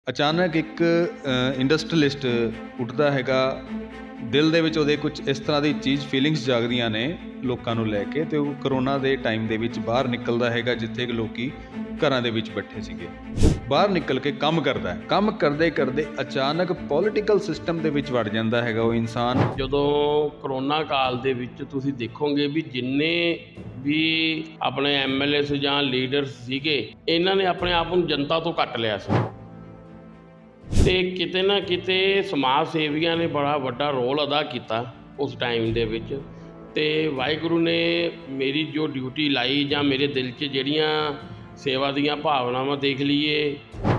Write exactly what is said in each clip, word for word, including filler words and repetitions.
ਅਚਾਨਕ ਇੱਕ ਇੰਡਸਟਰੀਲਿਸਟ ਉੱਠਦਾ ਹੈਗਾ, ਦਿਲ ਦੇ ਵਿੱਚ ਉਹਦੇ ਕੁਝ ਇਸ ਤਰ੍ਹਾਂ ਦੀ ਚੀਜ਼ ਫੀਲਿੰਗਸ ਜਾਗਦੀਆਂ ਨੇ ਲੋਕਾਂ ਨੂੰ ਲੈ ਕੇ, ਅਤੇ ਉਹ ਕਰੋਨਾ ਦੇ ਟਾਈਮ ਦੇ ਵਿੱਚ ਬਾਹਰ ਨਿਕਲਦਾ ਹੈਗਾ ਜਿੱਥੇ ਕਿ ਲੋਕੀ ਘਰਾਂ ਦੇ ਵਿੱਚ ਬੈਠੇ ਸੀਗੇ। ਬਾਹਰ ਨਿਕਲ ਕੇ ਕੰਮ ਕਰਦਾ ਹੈ, ਕੰਮ ਕਰਦੇ ਕਰਦੇ ਅਚਾਨਕ ਪੋਲੀਟੀਕਲ ਸਿਸਟਮ ਦੇ ਵਿੱਚ ਵੜ ਜਾਂਦਾ ਹੈਗਾ ਉਹ ਇਨਸਾਨ। ਜਦੋਂ ਕਰੋਨਾ ਕਾਲ ਦੇ ਵਿੱਚ ਤੁਸੀਂ ਦੇਖੋਗੇ ਵੀ ਜਿੰਨੇ ਵੀ ਆਪਣੇ ਐਮ ਐਲ ਏਸ ਜਾਂ ਲੀਡਰਸ ਸੀਗੇ, ਇਹਨਾਂ ਨੇ ਆਪਣੇ ਆਪ ਨੂੰ ਜਨਤਾ ਤੋਂ ਕੱਟ ਲਿਆ ਸੀ, ਤੇ ਕਿਤੇ ਨਾ ਕਿਤੇ ਸਮਾਜ ਸੇਵੀਆਂ ਨੇ ਬੜਾ ਵੱਡਾ ਰੋਲ ਅਦਾ ਕੀਤਾ ਉਸ ਟਾਈਮ ਦੇ ਵਿੱਚ। ਤੇ ਵਾਹਿਗੁਰੂ ਨੇ ਮੇਰੀ ਜੋ ਡਿਊਟੀ ਲਾਈ ਜਾਂ ਮੇਰੇ ਦਿਲ 'ਚ ਜਿਹੜੀਆਂ ਸੇਵਾ ਦੀਆਂ ਭਾਵਨਾਵਾਂ ਦੇਖ ਲਈਏ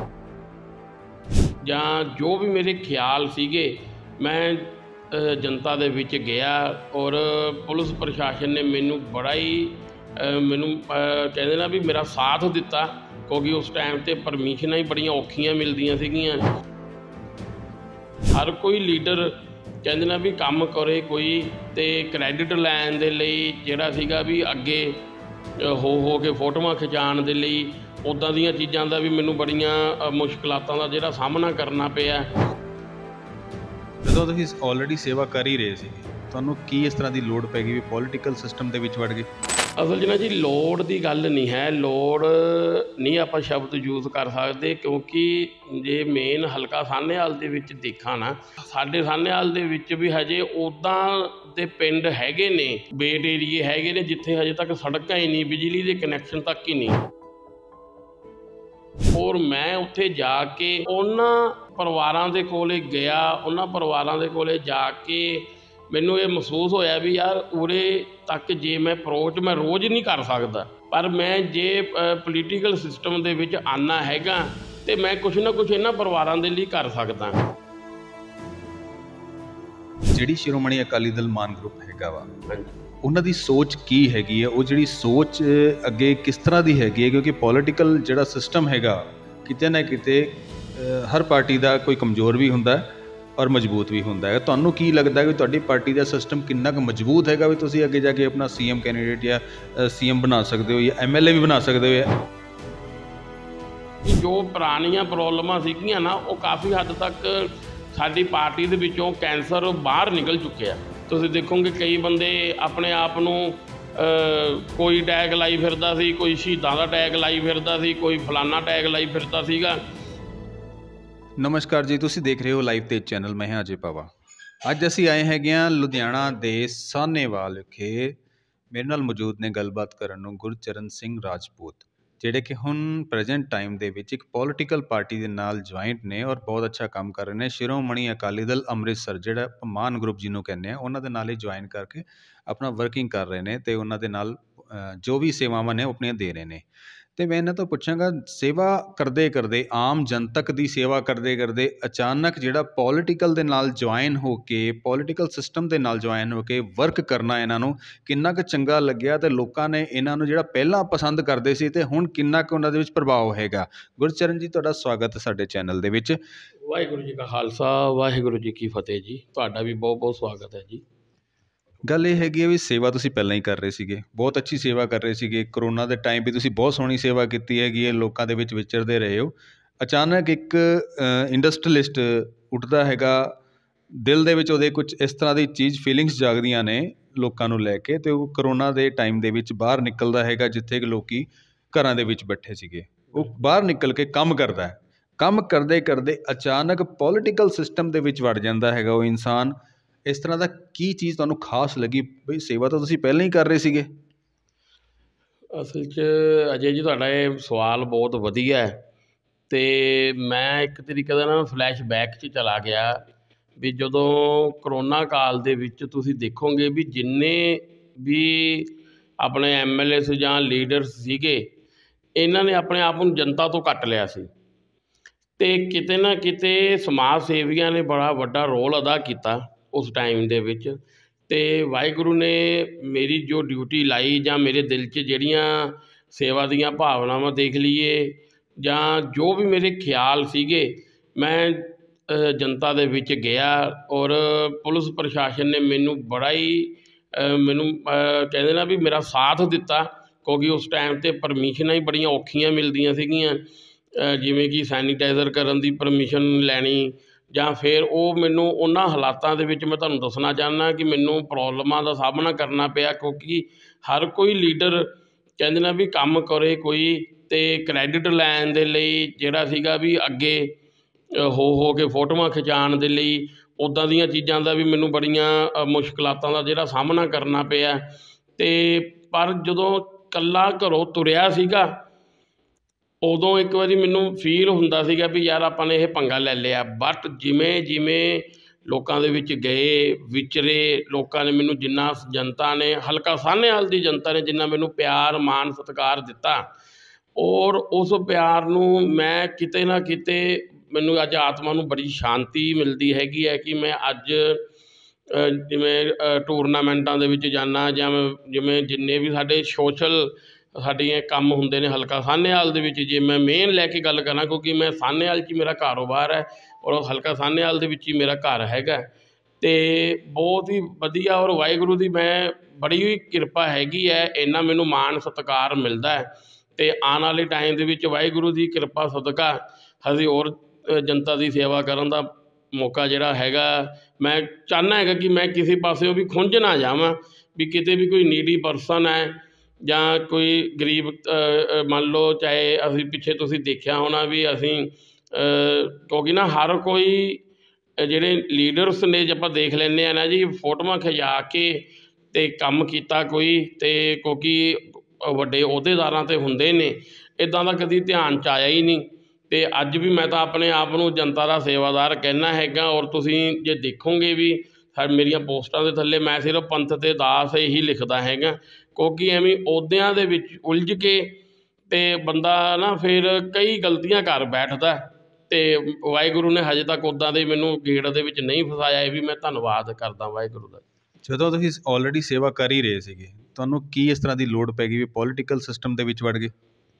ਜਾਂ ਜੋ ਵੀ ਮੇਰੇ ਖਿਆਲ ਸੀਗੇ, ਮੈਂ ਜਨਤਾ ਦੇ ਵਿੱਚ ਗਿਆ ਔਰ ਪੁਲਿਸ ਪ੍ਰਸ਼ਾਸਨ ਨੇ ਮੈਨੂੰ ਬੜਾ ਹੀ ਮੈਨੂੰ ਕਹਿੰਦੇ ਨਾ ਵੀ ਮੇਰਾ ਸਾਥ ਦਿੱਤਾ, ਕਿਉਂਕਿ ਉਸ ਟਾਈਮ 'ਤੇ ਪਰਮਿਸ਼ਨਾਂ ਹੀ ਬੜੀਆਂ ਔਖੀਆਂ ਮਿਲਦੀਆਂ ਸੀਗੀਆਂ। ਹਰ ਕੋਈ ਲੀਡਰ ਕਹਿੰਦੇ ਨਾ ਵੀ ਕੰਮ ਕਰੇ ਕੋਈ, ਅਤੇ ਕ੍ਰੈਡਿਟ ਲੈਣ ਦੇ ਲਈ ਜਿਹੜਾ ਸੀਗਾ ਵੀ ਅੱਗੇ ਹੋ ਹੋ ਕੇ ਫੋਟੋਆਂ ਖਿਚਾਉਣ ਦੇ ਲਈ, ਉੱਦਾਂ ਦੀਆਂ ਚੀਜ਼ਾਂ ਦਾ ਵੀ ਮੈਨੂੰ ਬੜੀਆਂ ਮੁਸ਼ਕਿਲਾਤਾਂ ਦਾ ਜਿਹੜਾ ਸਾਹਮਣਾ ਕਰਨਾ ਪਿਆ। ਜਦੋਂ ਤੁਸੀਂ ਆਲਰੇਡੀ ਸੇਵਾ ਕਰ ਹੀ ਰਹੇ ਸੀ, ਤੁਹਾਨੂੰ ਕੀ ਇਸ ਤਰ੍ਹਾਂ ਦੀ ਲੋੜ ਪੈ ਗਈ ਵੀ ਪੋਲੀਟੀਕਲ ਸਿਸਟਮ ਦੇ ਵਿੱਚ ਵੜ ਗਏ? ਅਸਲ 'ਚ ਨਾ ਜੀ ਲੋੜ ਦੀ ਗੱਲ ਨਹੀਂ ਹੈ, ਲੋੜ ਨਹੀਂ ਆਪਾਂ ਸ਼ਬਦ ਯੂਜ਼ ਕਰ ਸਕਦੇ, ਕਿਉਂਕਿ ਜੇ ਮੇਨ ਹਲਕਾ ਸਾਹਨੇਵਾਲ ਦੇ ਵਿੱਚ ਦੇਖਾਂ ਨਾ, ਸਾਡੇ ਸਾਹਨੇਵਾਲ ਦੇ ਵਿੱਚ ਵੀ ਹਜੇ ਉੱਦਾਂ ਦੇ ਪਿੰਡ ਹੈਗੇ ਨੇ, ਬੇਟ ਏਰੀਏ ਹੈਗੇ ਨੇ ਜਿੱਥੇ ਹਜੇ ਤੱਕ ਸੜਕਾਂ ਹੀ ਨਹੀਂ, ਬਿਜਲੀ ਦੇ ਕਨੈਕਸ਼ਨ ਤੱਕ ਹੀ ਨਹੀਂ। ਔਰ ਮੈਂ ਉੱਥੇ ਜਾ ਕੇ ਉਹਨਾਂ ਪਰਿਵਾਰਾਂ ਦੇ ਕੋਲੇ ਗਿਆ, ਉਹਨਾਂ ਪਰਿਵਾਰਾਂ ਦੇ ਕੋਲੇ ਜਾ ਕੇ ਮੈਨੂੰ ਇਹ ਮਹਿਸੂਸ ਹੋਇਆ ਵੀ ਯਾਰ ਉਰੇ ਤੱਕ ਜੇ ਮੈਂ ਅਪਰੋਚ ਮੈਂ ਰੋਜ਼ ਨਹੀਂ ਕਰ ਸਕਦਾ, ਪਰ ਮੈਂ ਜੇ ਪੋਲੀਟੀਕਲ ਸਿਸਟਮ ਦੇ ਵਿੱਚ ਆਉਣਾ ਹੈਗਾ ਤੇ ਮੈਂ ਕੁਛ ਨਾ ਕੁਛ ਇਹਨਾਂ ਪਰਿਵਾਰਾਂ ਦੇ ਲਈ ਕਰ ਸਕਦਾ। ਜਿਹੜੀ ਸ਼੍ਰੋਮਣੀ ਅਕਾਲੀ ਦਲ ਮਾਨ ਗਰੁੱਪ ਹੈਗਾ ਵਾ, ਉਹਨਾਂ ਦੀ ਸੋਚ ਕੀ ਹੈਗੀ ਹੈ? ਉਹ ਜਿਹੜੀ ਸੋਚ ਅੱਗੇ ਕਿਸ ਤਰ੍ਹਾਂ ਦੀ ਹੈਗੀ ਹੈ? ਕਿਉਂਕਿ ਪੋਲੀਟੀਕਲ ਜਿਹੜਾ ਸਿਸਟਮ ਹੈਗਾ ਕਿਤੇ ਨਾ ਕਿਤੇ ਹਰ ਪਾਰਟੀ ਦਾ ਕੋਈ ਕਮਜ਼ੋਰ ਵੀ ਹੁੰਦਾ ਔਰ ਮਜ਼ਬੂਤ ਵੀ ਹੁੰਦਾ ਹੈ। ਤੁਹਾਨੂੰ ਕੀ ਲੱਗਦਾ ਕਿ ਤੁਹਾਡੀ ਪਾਰਟੀ ਦਾ ਸਿਸਟਮ ਕਿੰਨਾ ਕੁ ਮਜ਼ਬੂਤ ਹੈਗਾ ਵੀ ਤੁਸੀਂ ਅੱਗੇ ਜਾ ਕੇ ਆਪਣਾ ਸੀ ਐਮ ਕੈਂਡੀਡੇਟ ਜਾਂ ਸੀ ਐਮ ਬਣਾ ਸਕਦੇ ਹੋ ਜਾਂ ਐਮ ਐਲ ਏ ਵੀ ਬਣਾ ਸਕਦੇ ਹੋ? ਜੋ ਪੁਰਾਣੀਆਂ ਪ੍ਰੋਬਲਮਾਂ ਸੀਗੀਆਂ ਨਾ, ਉਹ ਕਾਫੀ ਹੱਦ ਤੱਕ ਸਾਡੀ ਪਾਰਟੀ ਦੇ ਵਿੱਚੋਂ ਕੈਂਸਰ ਬਾਹਰ ਨਿਕਲ ਚੁੱਕਿਆ। ਤੁਸੀਂ ਦੇਖੋਗੇ ਕਈ ਬੰਦੇ ਆਪਣੇ ਆਪ ਨੂੰ ਕੋਈ ਟੈਗ ਲਾਈ ਫਿਰਦਾ ਸੀ, ਕੋਈ ਸ਼ਹੀਦਾਂ ਦਾ ਟੈਗ ਲਾਈ ਫਿਰਦਾ ਸੀ, ਕੋਈ ਫਲਾਨਾ ਟੈਗ ਲਾਈ ਫਿਰਦਾ ਸੀਗਾ। ਨਮਸਕਾਰ ਜੀ, ਤੁਸੀਂ ਦੇਖ ਰਹੇ ਹੋ ਲਾਈਵ ਤੇਜ ਚੈਨਲ। ਮੈਂ ਹਾਂ ਅਜੇ ਪਵਾ। ਅੱਜ ਅਸੀਂ ਆਏ ਹੈਗੇ ਹਾਂ ਲੁਧਿਆਣਾ ਦੇ ਸਾਹਨੇਵਾਲ ਵਿਖੇ। ਮੇਰੇ ਨਾਲ ਮੌਜੂਦ ਨੇ ਗੱਲਬਾਤ ਕਰਨ ਨੂੰ ਗੁਰਚਰਨ ਸਿੰਘ ਰਾਜਪੂਤ, ਜਿਹੜੇ ਕਿ ਹੁਣ ਪ੍ਰੈਜੈਂਟ ਟਾਈਮ ਦੇ ਵਿੱਚ ਇੱਕ ਪੋਲੀਟੀਕਲ ਪਾਰਟੀ ਦੇ ਨਾਲ ਜੁਆਇੰਟ ਨੇ ਔਰ ਬਹੁਤ ਅੱਛਾ ਕੰਮ ਕਰ ਰਹੇ ਨੇ। ਸ਼੍ਰੋਮਣੀ ਅਕਾਲੀ ਦਲ ਅੰਮ੍ਰਿਤਸਰ, ਜਿਹੜਾ ਮਾਨ ਗਰੁੱਪ ਜਿਹਨੂੰ ਕਹਿੰਦੇ ਆ, ਉਹਨਾਂ ਦੇ ਨਾਲ ਹੀ ਜੁਆਇਨ ਕਰਕੇ ਆਪਣਾ ਵਰਕਿੰਗ ਕਰ ਰਹੇ ਨੇ ਅਤੇ ਉਹਨਾਂ ਦੇ ਨਾਲ ਜੋ ਵੀ ਸੇਵਾਵਾਂ ਨੇ ਉਹ ਆਪਣੀਆਂ ਦੇ ਰਹੇ ਨੇ। ਅਤੇ ਮੈਂ ਇਹਨਾਂ ਤੋਂ ਪੁੱਛਾਂਗਾ, ਸੇਵਾ ਕਰਦੇ ਕਰਦੇ, ਆਮ ਜਨਤਕ ਦੀ ਸੇਵਾ ਕਰਦੇ ਕਰਦੇ ਅਚਾਨਕ ਜਿਹੜਾ ਪੋਲੀਟੀਕਲ ਦੇ ਨਾਲ ਜੁਆਇਨ ਹੋ ਕੇ, ਪੋਲੀਟੀਕਲ ਸਿਸਟਮ ਦੇ ਨਾਲ ਜੁਆਇਨ ਹੋ ਕੇ ਵਰਕ ਕਰਨਾ ਇਹਨਾਂ ਨੂੰ ਕਿੰਨਾ ਕੁ ਚੰਗਾ ਲੱਗਿਆ, ਅਤੇ ਲੋਕਾਂ ਨੇ ਇਹਨਾਂ ਨੂੰ ਜਿਹੜਾ ਪਹਿਲਾਂ ਪਸੰਦ ਕਰਦੇ ਸੀ ਅਤੇ ਹੁਣ ਕਿੰਨਾ ਕੁ ਉਹਨਾਂ ਦੇ ਵਿੱਚ ਪ੍ਰਭਾਵ ਹੈਗਾ? ਗੁਰਚਰਨ ਜੀ, ਤੁਹਾਡਾ ਸਵਾਗਤ ਹੈ ਸਾਡੇ ਚੈਨਲ ਦੇ ਵਿੱਚ। ਵਾਹਿਗੁਰੂ ਜੀ ਕਾ ਖਾਲਸਾ, ਵਾਹਿਗੁਰੂ ਜੀ ਕੀ ਫਤਿਹ ਜੀ। ਤੁਹਾਡਾ ਵੀ ਬਹੁਤ ਬਹੁਤ ਸਵਾਗਤ ਹੈ ਜੀ। ਗੱਲ ਇਹ ਹੈਗੀ ਹੈ ਵੀ ਸੇਵਾ ਤੁਸੀਂ ਪਹਿਲਾਂ ਹੀ ਕਰ ਰਹੇ ਸੀਗੇ, ਬਹੁਤ ਅੱਛੀ ਸੇਵਾ ਕਰ ਰਹੇ ਸੀਗੇ। ਕਰੋਨਾ ਦੇ ਟਾਈਮ ਵੀ ਤੁਸੀਂ ਬਹੁਤ ਸੋਹਣੀ ਸੇਵਾ ਕੀਤੀ ਹੈਗੀ ਹੈ, ਲੋਕਾਂ ਦੇ ਵਿੱਚ ਵਿਚਰਦੇ ਰਹੇ ਹੋ। ਅਚਾਨਕ ਇੱਕ ਇੰਡਸਟਰੀਲਿਸਟ ਉੱਠਦਾ ਹੈਗਾ, ਦਿਲ ਦੇ ਵਿੱਚ ਉਹਦੇ ਕੁਝ ਇਸ ਤਰ੍ਹਾਂ ਦੀ ਚੀਜ਼ ਫੀਲਿੰਗਸ ਜਾਗਦੀਆਂ ਨੇ ਲੋਕਾਂ ਨੂੰ ਲੈ ਕੇ, ਅਤੇ ਉਹ ਕਰੋਨਾ ਦੇ ਟਾਈਮ ਦੇ ਵਿੱਚ ਬਾਹਰ ਨਿਕਲਦਾ ਹੈਗਾ ਜਿੱਥੇ ਕਿ ਲੋਕੀ ਘਰਾਂ ਦੇ ਵਿੱਚ ਬੈਠੇ ਸੀਗੇ। ਉਹ ਬਾਹਰ ਨਿਕਲ ਕੇ ਕੰਮ ਕਰਦਾ ਹੈ, ਕੰਮ ਕਰਦੇ ਕਰਦੇ ਅਚਾਨਕ ਪੋਲੀਟੀਕਲ ਸਿਸਟਮ ਦੇ ਵਿੱਚ ਵੜ ਜਾਂਦਾ ਹੈਗਾ ਉਹ ਇਨਸਾਨ। ਇਸ ਤਰ੍ਹਾਂ ਦਾ ਕੀ ਚੀਜ਼ ਤੁਹਾਨੂੰ ਖਾਸ ਲੱਗੀ? ਬਈ ਸੇਵਾ ਤਾਂ ਤੁਸੀਂ ਪਹਿਲਾਂ ਹੀ ਕਰ ਰਹੇ ਸੀਗੇ। ਅਸਲ 'ਚ ਅਜੇ ਜੀ ਤੁਹਾਡਾ ਇਹ ਸਵਾਲ ਬਹੁਤ ਵਧੀਆ ਹੈ, ਅਤੇ ਮੈਂ ਇੱਕ ਤਰੀਕੇ ਦਾ ਨਾ ਫਲੈਸ਼ ਬੈਕ 'ਚ ਚਲਾ ਗਿਆ ਵੀ ਜਦੋਂ ਕਰੋਨਾ ਕਾਲ ਦੇ ਵਿੱਚ ਤੁਸੀਂ ਦੇਖੋਗੇ ਵੀ ਜਿੰਨੇ ਵੀ ਆਪਣੇ ਐਮ ਐਲ ਏਸ ਜਾਂ ਲੀਡਰਸ ਸੀਗੇ, ਇਹਨਾਂ ਨੇ ਆਪਣੇ ਆਪ ਨੂੰ ਜਨਤਾ ਤੋਂ ਕੱਟ ਲਿਆ ਸੀ, ਅਤੇ ਕਿਤੇ ਨਾ ਕਿਤੇ ਸਮਾਜ ਸੇਵੀਆਂ ਨੇ ਬੜਾ ਵੱਡਾ ਰੋਲ ਅਦਾ ਕੀਤਾ ਉਸ ਟਾਈਮ ਦੇ ਵਿੱਚ। ਅਤੇ ਵਾਹਿਗੁਰੂ ਨੇ ਮੇਰੀ ਜੋ ਡਿਊਟੀ ਲਾਈ ਜਾਂ ਮੇਰੇ ਦਿਲ 'ਚ ਜਿਹੜੀਆਂ ਸੇਵਾ ਦੀਆਂ ਭਾਵਨਾਵਾਂ ਦੇਖ ਲਈਏ ਜਾਂ ਜੋ ਵੀ ਮੇਰੇ ਖਿਆਲ ਸੀਗੇ, ਮੈਂ ਜਨਤਾ ਦੇ ਵਿੱਚ ਗਿਆ ਔਰ ਪੁਲਿਸ ਪ੍ਰਸ਼ਾਸਨ ਨੇ ਮੈਨੂੰ ਬੜਾ ਹੀ ਮੈਨੂੰ ਕਹਿੰਦੇ ਨਾ ਵੀ ਮੇਰਾ ਸਾਥ ਦਿੱਤਾ, ਕਿਉਂਕਿ ਉਸ ਟਾਈਮ 'ਤੇ ਪਰਮਿਸ਼ਨਾਂ ਹੀ ਬੜੀਆਂ ਔਖੀਆਂ ਮਿਲਦੀਆਂ ਸੀਗੀਆਂ। ਜਿਵੇਂ ਕਿ ਸੈਨੀਟਾਈਜ਼ਰ ਕਰਨ ਦੀ ਪਰਮਿਸ਼ਨ ਲੈਣੀ, ਜਾਂ ਫਿਰ ਉਹ ਮੈਨੂੰ ਉਹਨਾਂ ਹਾਲਾਤਾਂ ਦੇ ਵਿੱਚ, ਮੈਂ ਤੁਹਾਨੂੰ ਦੱਸਣਾ ਚਾਹੁੰਦਾ ਕਿ ਮੈਨੂੰ ਪ੍ਰੋਬਲਮਾਂ ਦਾ ਸਾਹਮਣਾ ਕਰਨਾ ਪਿਆ, ਕਿਉਂਕਿ ਹਰ ਕੋਈ ਲੀਡਰ ਕਹਿੰਦੇ ਨਾ ਵੀ ਕੰਮ ਕਰੇ ਕੋਈ, ਅਤੇ ਕ੍ਰੈਡਿਟ ਲੈਣ ਦੇ ਲਈ ਜਿਹੜਾ ਸੀਗਾ ਵੀ ਅੱਗੇ ਹੋ ਹੋ ਕੇ ਫੋਟੋਆਂ ਖਿਚਾਉਣ ਦੇ ਲਈ, ਉੱਦਾਂ ਦੀਆਂ ਚੀਜ਼ਾਂ ਦਾ ਵੀ ਮੈਨੂੰ ਬੜੀਆਂ ਮੁਸ਼ਕਿਲਾਤਾਂ ਦਾ ਜਿਹੜਾ ਸਾਹਮਣਾ ਕਰਨਾ ਪਿਆ। ਅਤੇ ਪਰ ਜਦੋਂ ਇਕੱਲਾ ਘਰੋਂ ਤੁਰਿਆ ਸੀਗਾ, ਉਦੋਂ ਇੱਕ ਵਾਰੀ ਮੈਨੂੰ ਫੀਲ ਹੁੰਦਾ ਸੀਗਾ ਵੀ ਯਾਰ ਆਪਾਂ ਨੇ ਇਹ ਪੰਗਾ ਲੈ ਲਿਆ। ਬਟ ਜਿਵੇਂ ਜਿਵੇਂ ਲੋਕਾਂ ਦੇ ਵਿੱਚ ਗਏ, ਵਿਚਰੇ, ਲੋਕਾਂ ਨੇ ਮੈਨੂੰ ਜਿੰਨਾ, ਜਨਤਾ ਨੇ, ਹਲਕਾ ਸਾਹਨੇਵਾਲ ਦੀ ਜਨਤਾ ਨੇ ਜਿੰਨਾ ਮੈਨੂੰ ਪਿਆਰ, ਮਾਣ, ਸਤਿਕਾਰ ਦਿੱਤਾ, ਔਰ ਉਸ ਪਿਆਰ ਨੂੰ ਮੈਂ ਕਿਤੇ ਨਾ ਕਿਤੇ, ਮੈਨੂੰ ਅੱਜ ਆਤਮਾ ਨੂੰ ਬੜੀ ਸ਼ਾਂਤੀ ਮਿਲਦੀ ਹੈਗੀ ਹੈ ਕਿ ਮੈਂ ਅੱਜ ਜਿਵੇਂ ਟੂਰਨਾਮੈਂਟਾਂ ਦੇ ਵਿੱਚ ਜਾਂਦਾ, ਜਾਂ ਜਿਵੇਂ ਜਿੰਨੇ ਵੀ ਸਾਡੇ ਸੋਸ਼ਲ ਸਾਡੀਆਂ ਕੰਮ ਹੁੰਦੇ ਨੇ ਹਲਕਾ ਸਾਹਨੇਵਾਲ ਦੇ ਵਿੱਚ, ਜੇ ਮੈਂ ਮੇਨ ਲੈ ਕੇ ਗੱਲ ਕਰਾਂ, ਕਿਉਂਕਿ ਮੈਂ ਸਾਹਨੇਵਾਲ 'ਚ ਮੇਰਾ ਕਾਰੋਬਾਰ ਹੈ ਔਰ ਹਲਕਾ ਸਾਹਨੇਵਾਲ ਦੇ ਵਿੱਚ ਹੀ ਮੇਰਾ ਘਰ ਹੈਗਾ, ਅਤੇ ਬਹੁਤ ਹੀ ਵਧੀਆ, ਔਰ ਵਾਹਿਗੁਰੂ ਦੀ ਮੈਂ ਬੜੀ ਹੀ ਕਿਰਪਾ ਹੈਗੀ ਹੈ, ਇੰਨਾ ਮੈਨੂੰ ਮਾਣ ਸਤਿਕਾਰ ਮਿਲਦਾ ਹੈ। ਅਤੇ ਆਉਣ ਵਾਲੇ ਟਾਈਮ ਦੇ ਵਿੱਚ ਵਾਹਿਗੁਰੂ ਦੀ ਕਿਰਪਾ ਸਦਕਾ ਅਸੀਂ ਹੋਰ ਜਨਤਾ ਦੀ ਸੇਵਾ ਕਰਨ ਦਾ ਮੌਕਾ ਜਿਹੜਾ ਹੈਗਾ, ਮੈਂ ਚਾਹੁੰਦਾ ਹੈਗਾ ਕਿ ਮੈਂ ਕਿਸੇ ਪਾਸਿਓਂ ਵੀ ਖੁੰਝ ਨਾ ਜਾਵਾਂ, ਵੀ ਕਿਤੇ ਵੀ ਕੋਈ ਨੀਡੀ ਪਰਸਨ ਹੈ ਜਾਂ ਕੋਈ ਗਰੀਬ, ਮੰਨ ਲਓ, ਚਾਹੇ ਅਸੀਂ ਪਿੱਛੇ ਤੁਸੀਂ ਦੇਖਿਆ ਹੋਣਾ ਵੀ ਅਸੀਂ, ਕਿਉਂਕਿ ਨਾ ਹਰ ਕੋਈ, ਜਿਹੜੇ ਲੀਡਰਸ ਨੇ ਜੇ ਆਪਾਂ ਦੇਖ ਲੈਂਦੇ ਹਾਂ ਨਾ ਜੀ, ਫੋਟੋਆਂ ਖਿਚਾ ਕੇ ਅਤੇ ਕੰਮ ਕੀਤਾ ਕੋਈ, ਅਤੇ ਕਿਉਂਕਿ ਵੱਡੇ ਅਹੁਦੇਦਾਰਾਂ 'ਤੇ ਹੁੰਦੇ ਨੇ, ਇੱਦਾਂ ਦਾ ਕਦੀ ਧਿਆਨ 'ਚ ਆਇਆ ਹੀ ਨਹੀਂ। ਅਤੇ ਅੱਜ ਵੀ ਮੈਂ ਤਾਂ ਆਪਣੇ ਆਪ ਨੂੰ ਜਨਤਾ ਦਾ ਸੇਵਾਦਾਰ ਕਹਿੰਦਾ ਹੈਗਾ, ਔਰ ਤੁਸੀਂ ਜੇ ਦੇਖੋਗੇ ਵੀ ਮੇਰੀਆਂ ਪੋਸਟਾਂ ਦੇ ਥੱਲੇ ਮੈਂ ਸਿਰਫ ਪੰਥ ਅਤੇ ਦਾਸ ਇਹੀ ਲਿਖਦਾ ਹੈਗਾ, ਕਿਉਂਕਿ ਐਵੇਂ ਅਹੁਦਿਆਂ ਦੇ ਵਿੱਚ ਉਲਝ ਕੇ ਅਤੇ ਬੰਦਾ ਨਾ ਫਿਰ ਕਈ ਗਲਤੀਆਂ ਕਰ ਬੈਠਦਾ, ਅਤੇ ਵਾਹਿਗੁਰੂ ਨੇ ਹਜੇ ਤੱਕ ਉੱਦਾਂ ਦੇ ਮੈਨੂੰ ਗੇੜ ਦੇ ਵਿੱਚ ਨਹੀਂ ਫਸਾਇਆ। ਇਹ ਵੀ ਮੈਂ ਧੰਨਵਾਦ ਕਰਦਾ ਵਾਹਿਗੁਰੂ ਦਾ। ਜਦੋਂ ਤੁਸੀਂ ਆਲਰੇਡੀ ਸੇਵਾ ਕਰ ਹੀ ਰਹੇ ਸੀਗੇ, ਤੁਹਾਨੂੰ ਕੀ ਇਸ ਤਰ੍ਹਾਂ ਦੀ ਲੋੜ ਪੈ ਗਈ ਵੀ ਪੋਲੀਟੀਕਲ ਸਿਸਟਮ ਦੇ ਵਿੱਚ ਵੜ ਗਏ?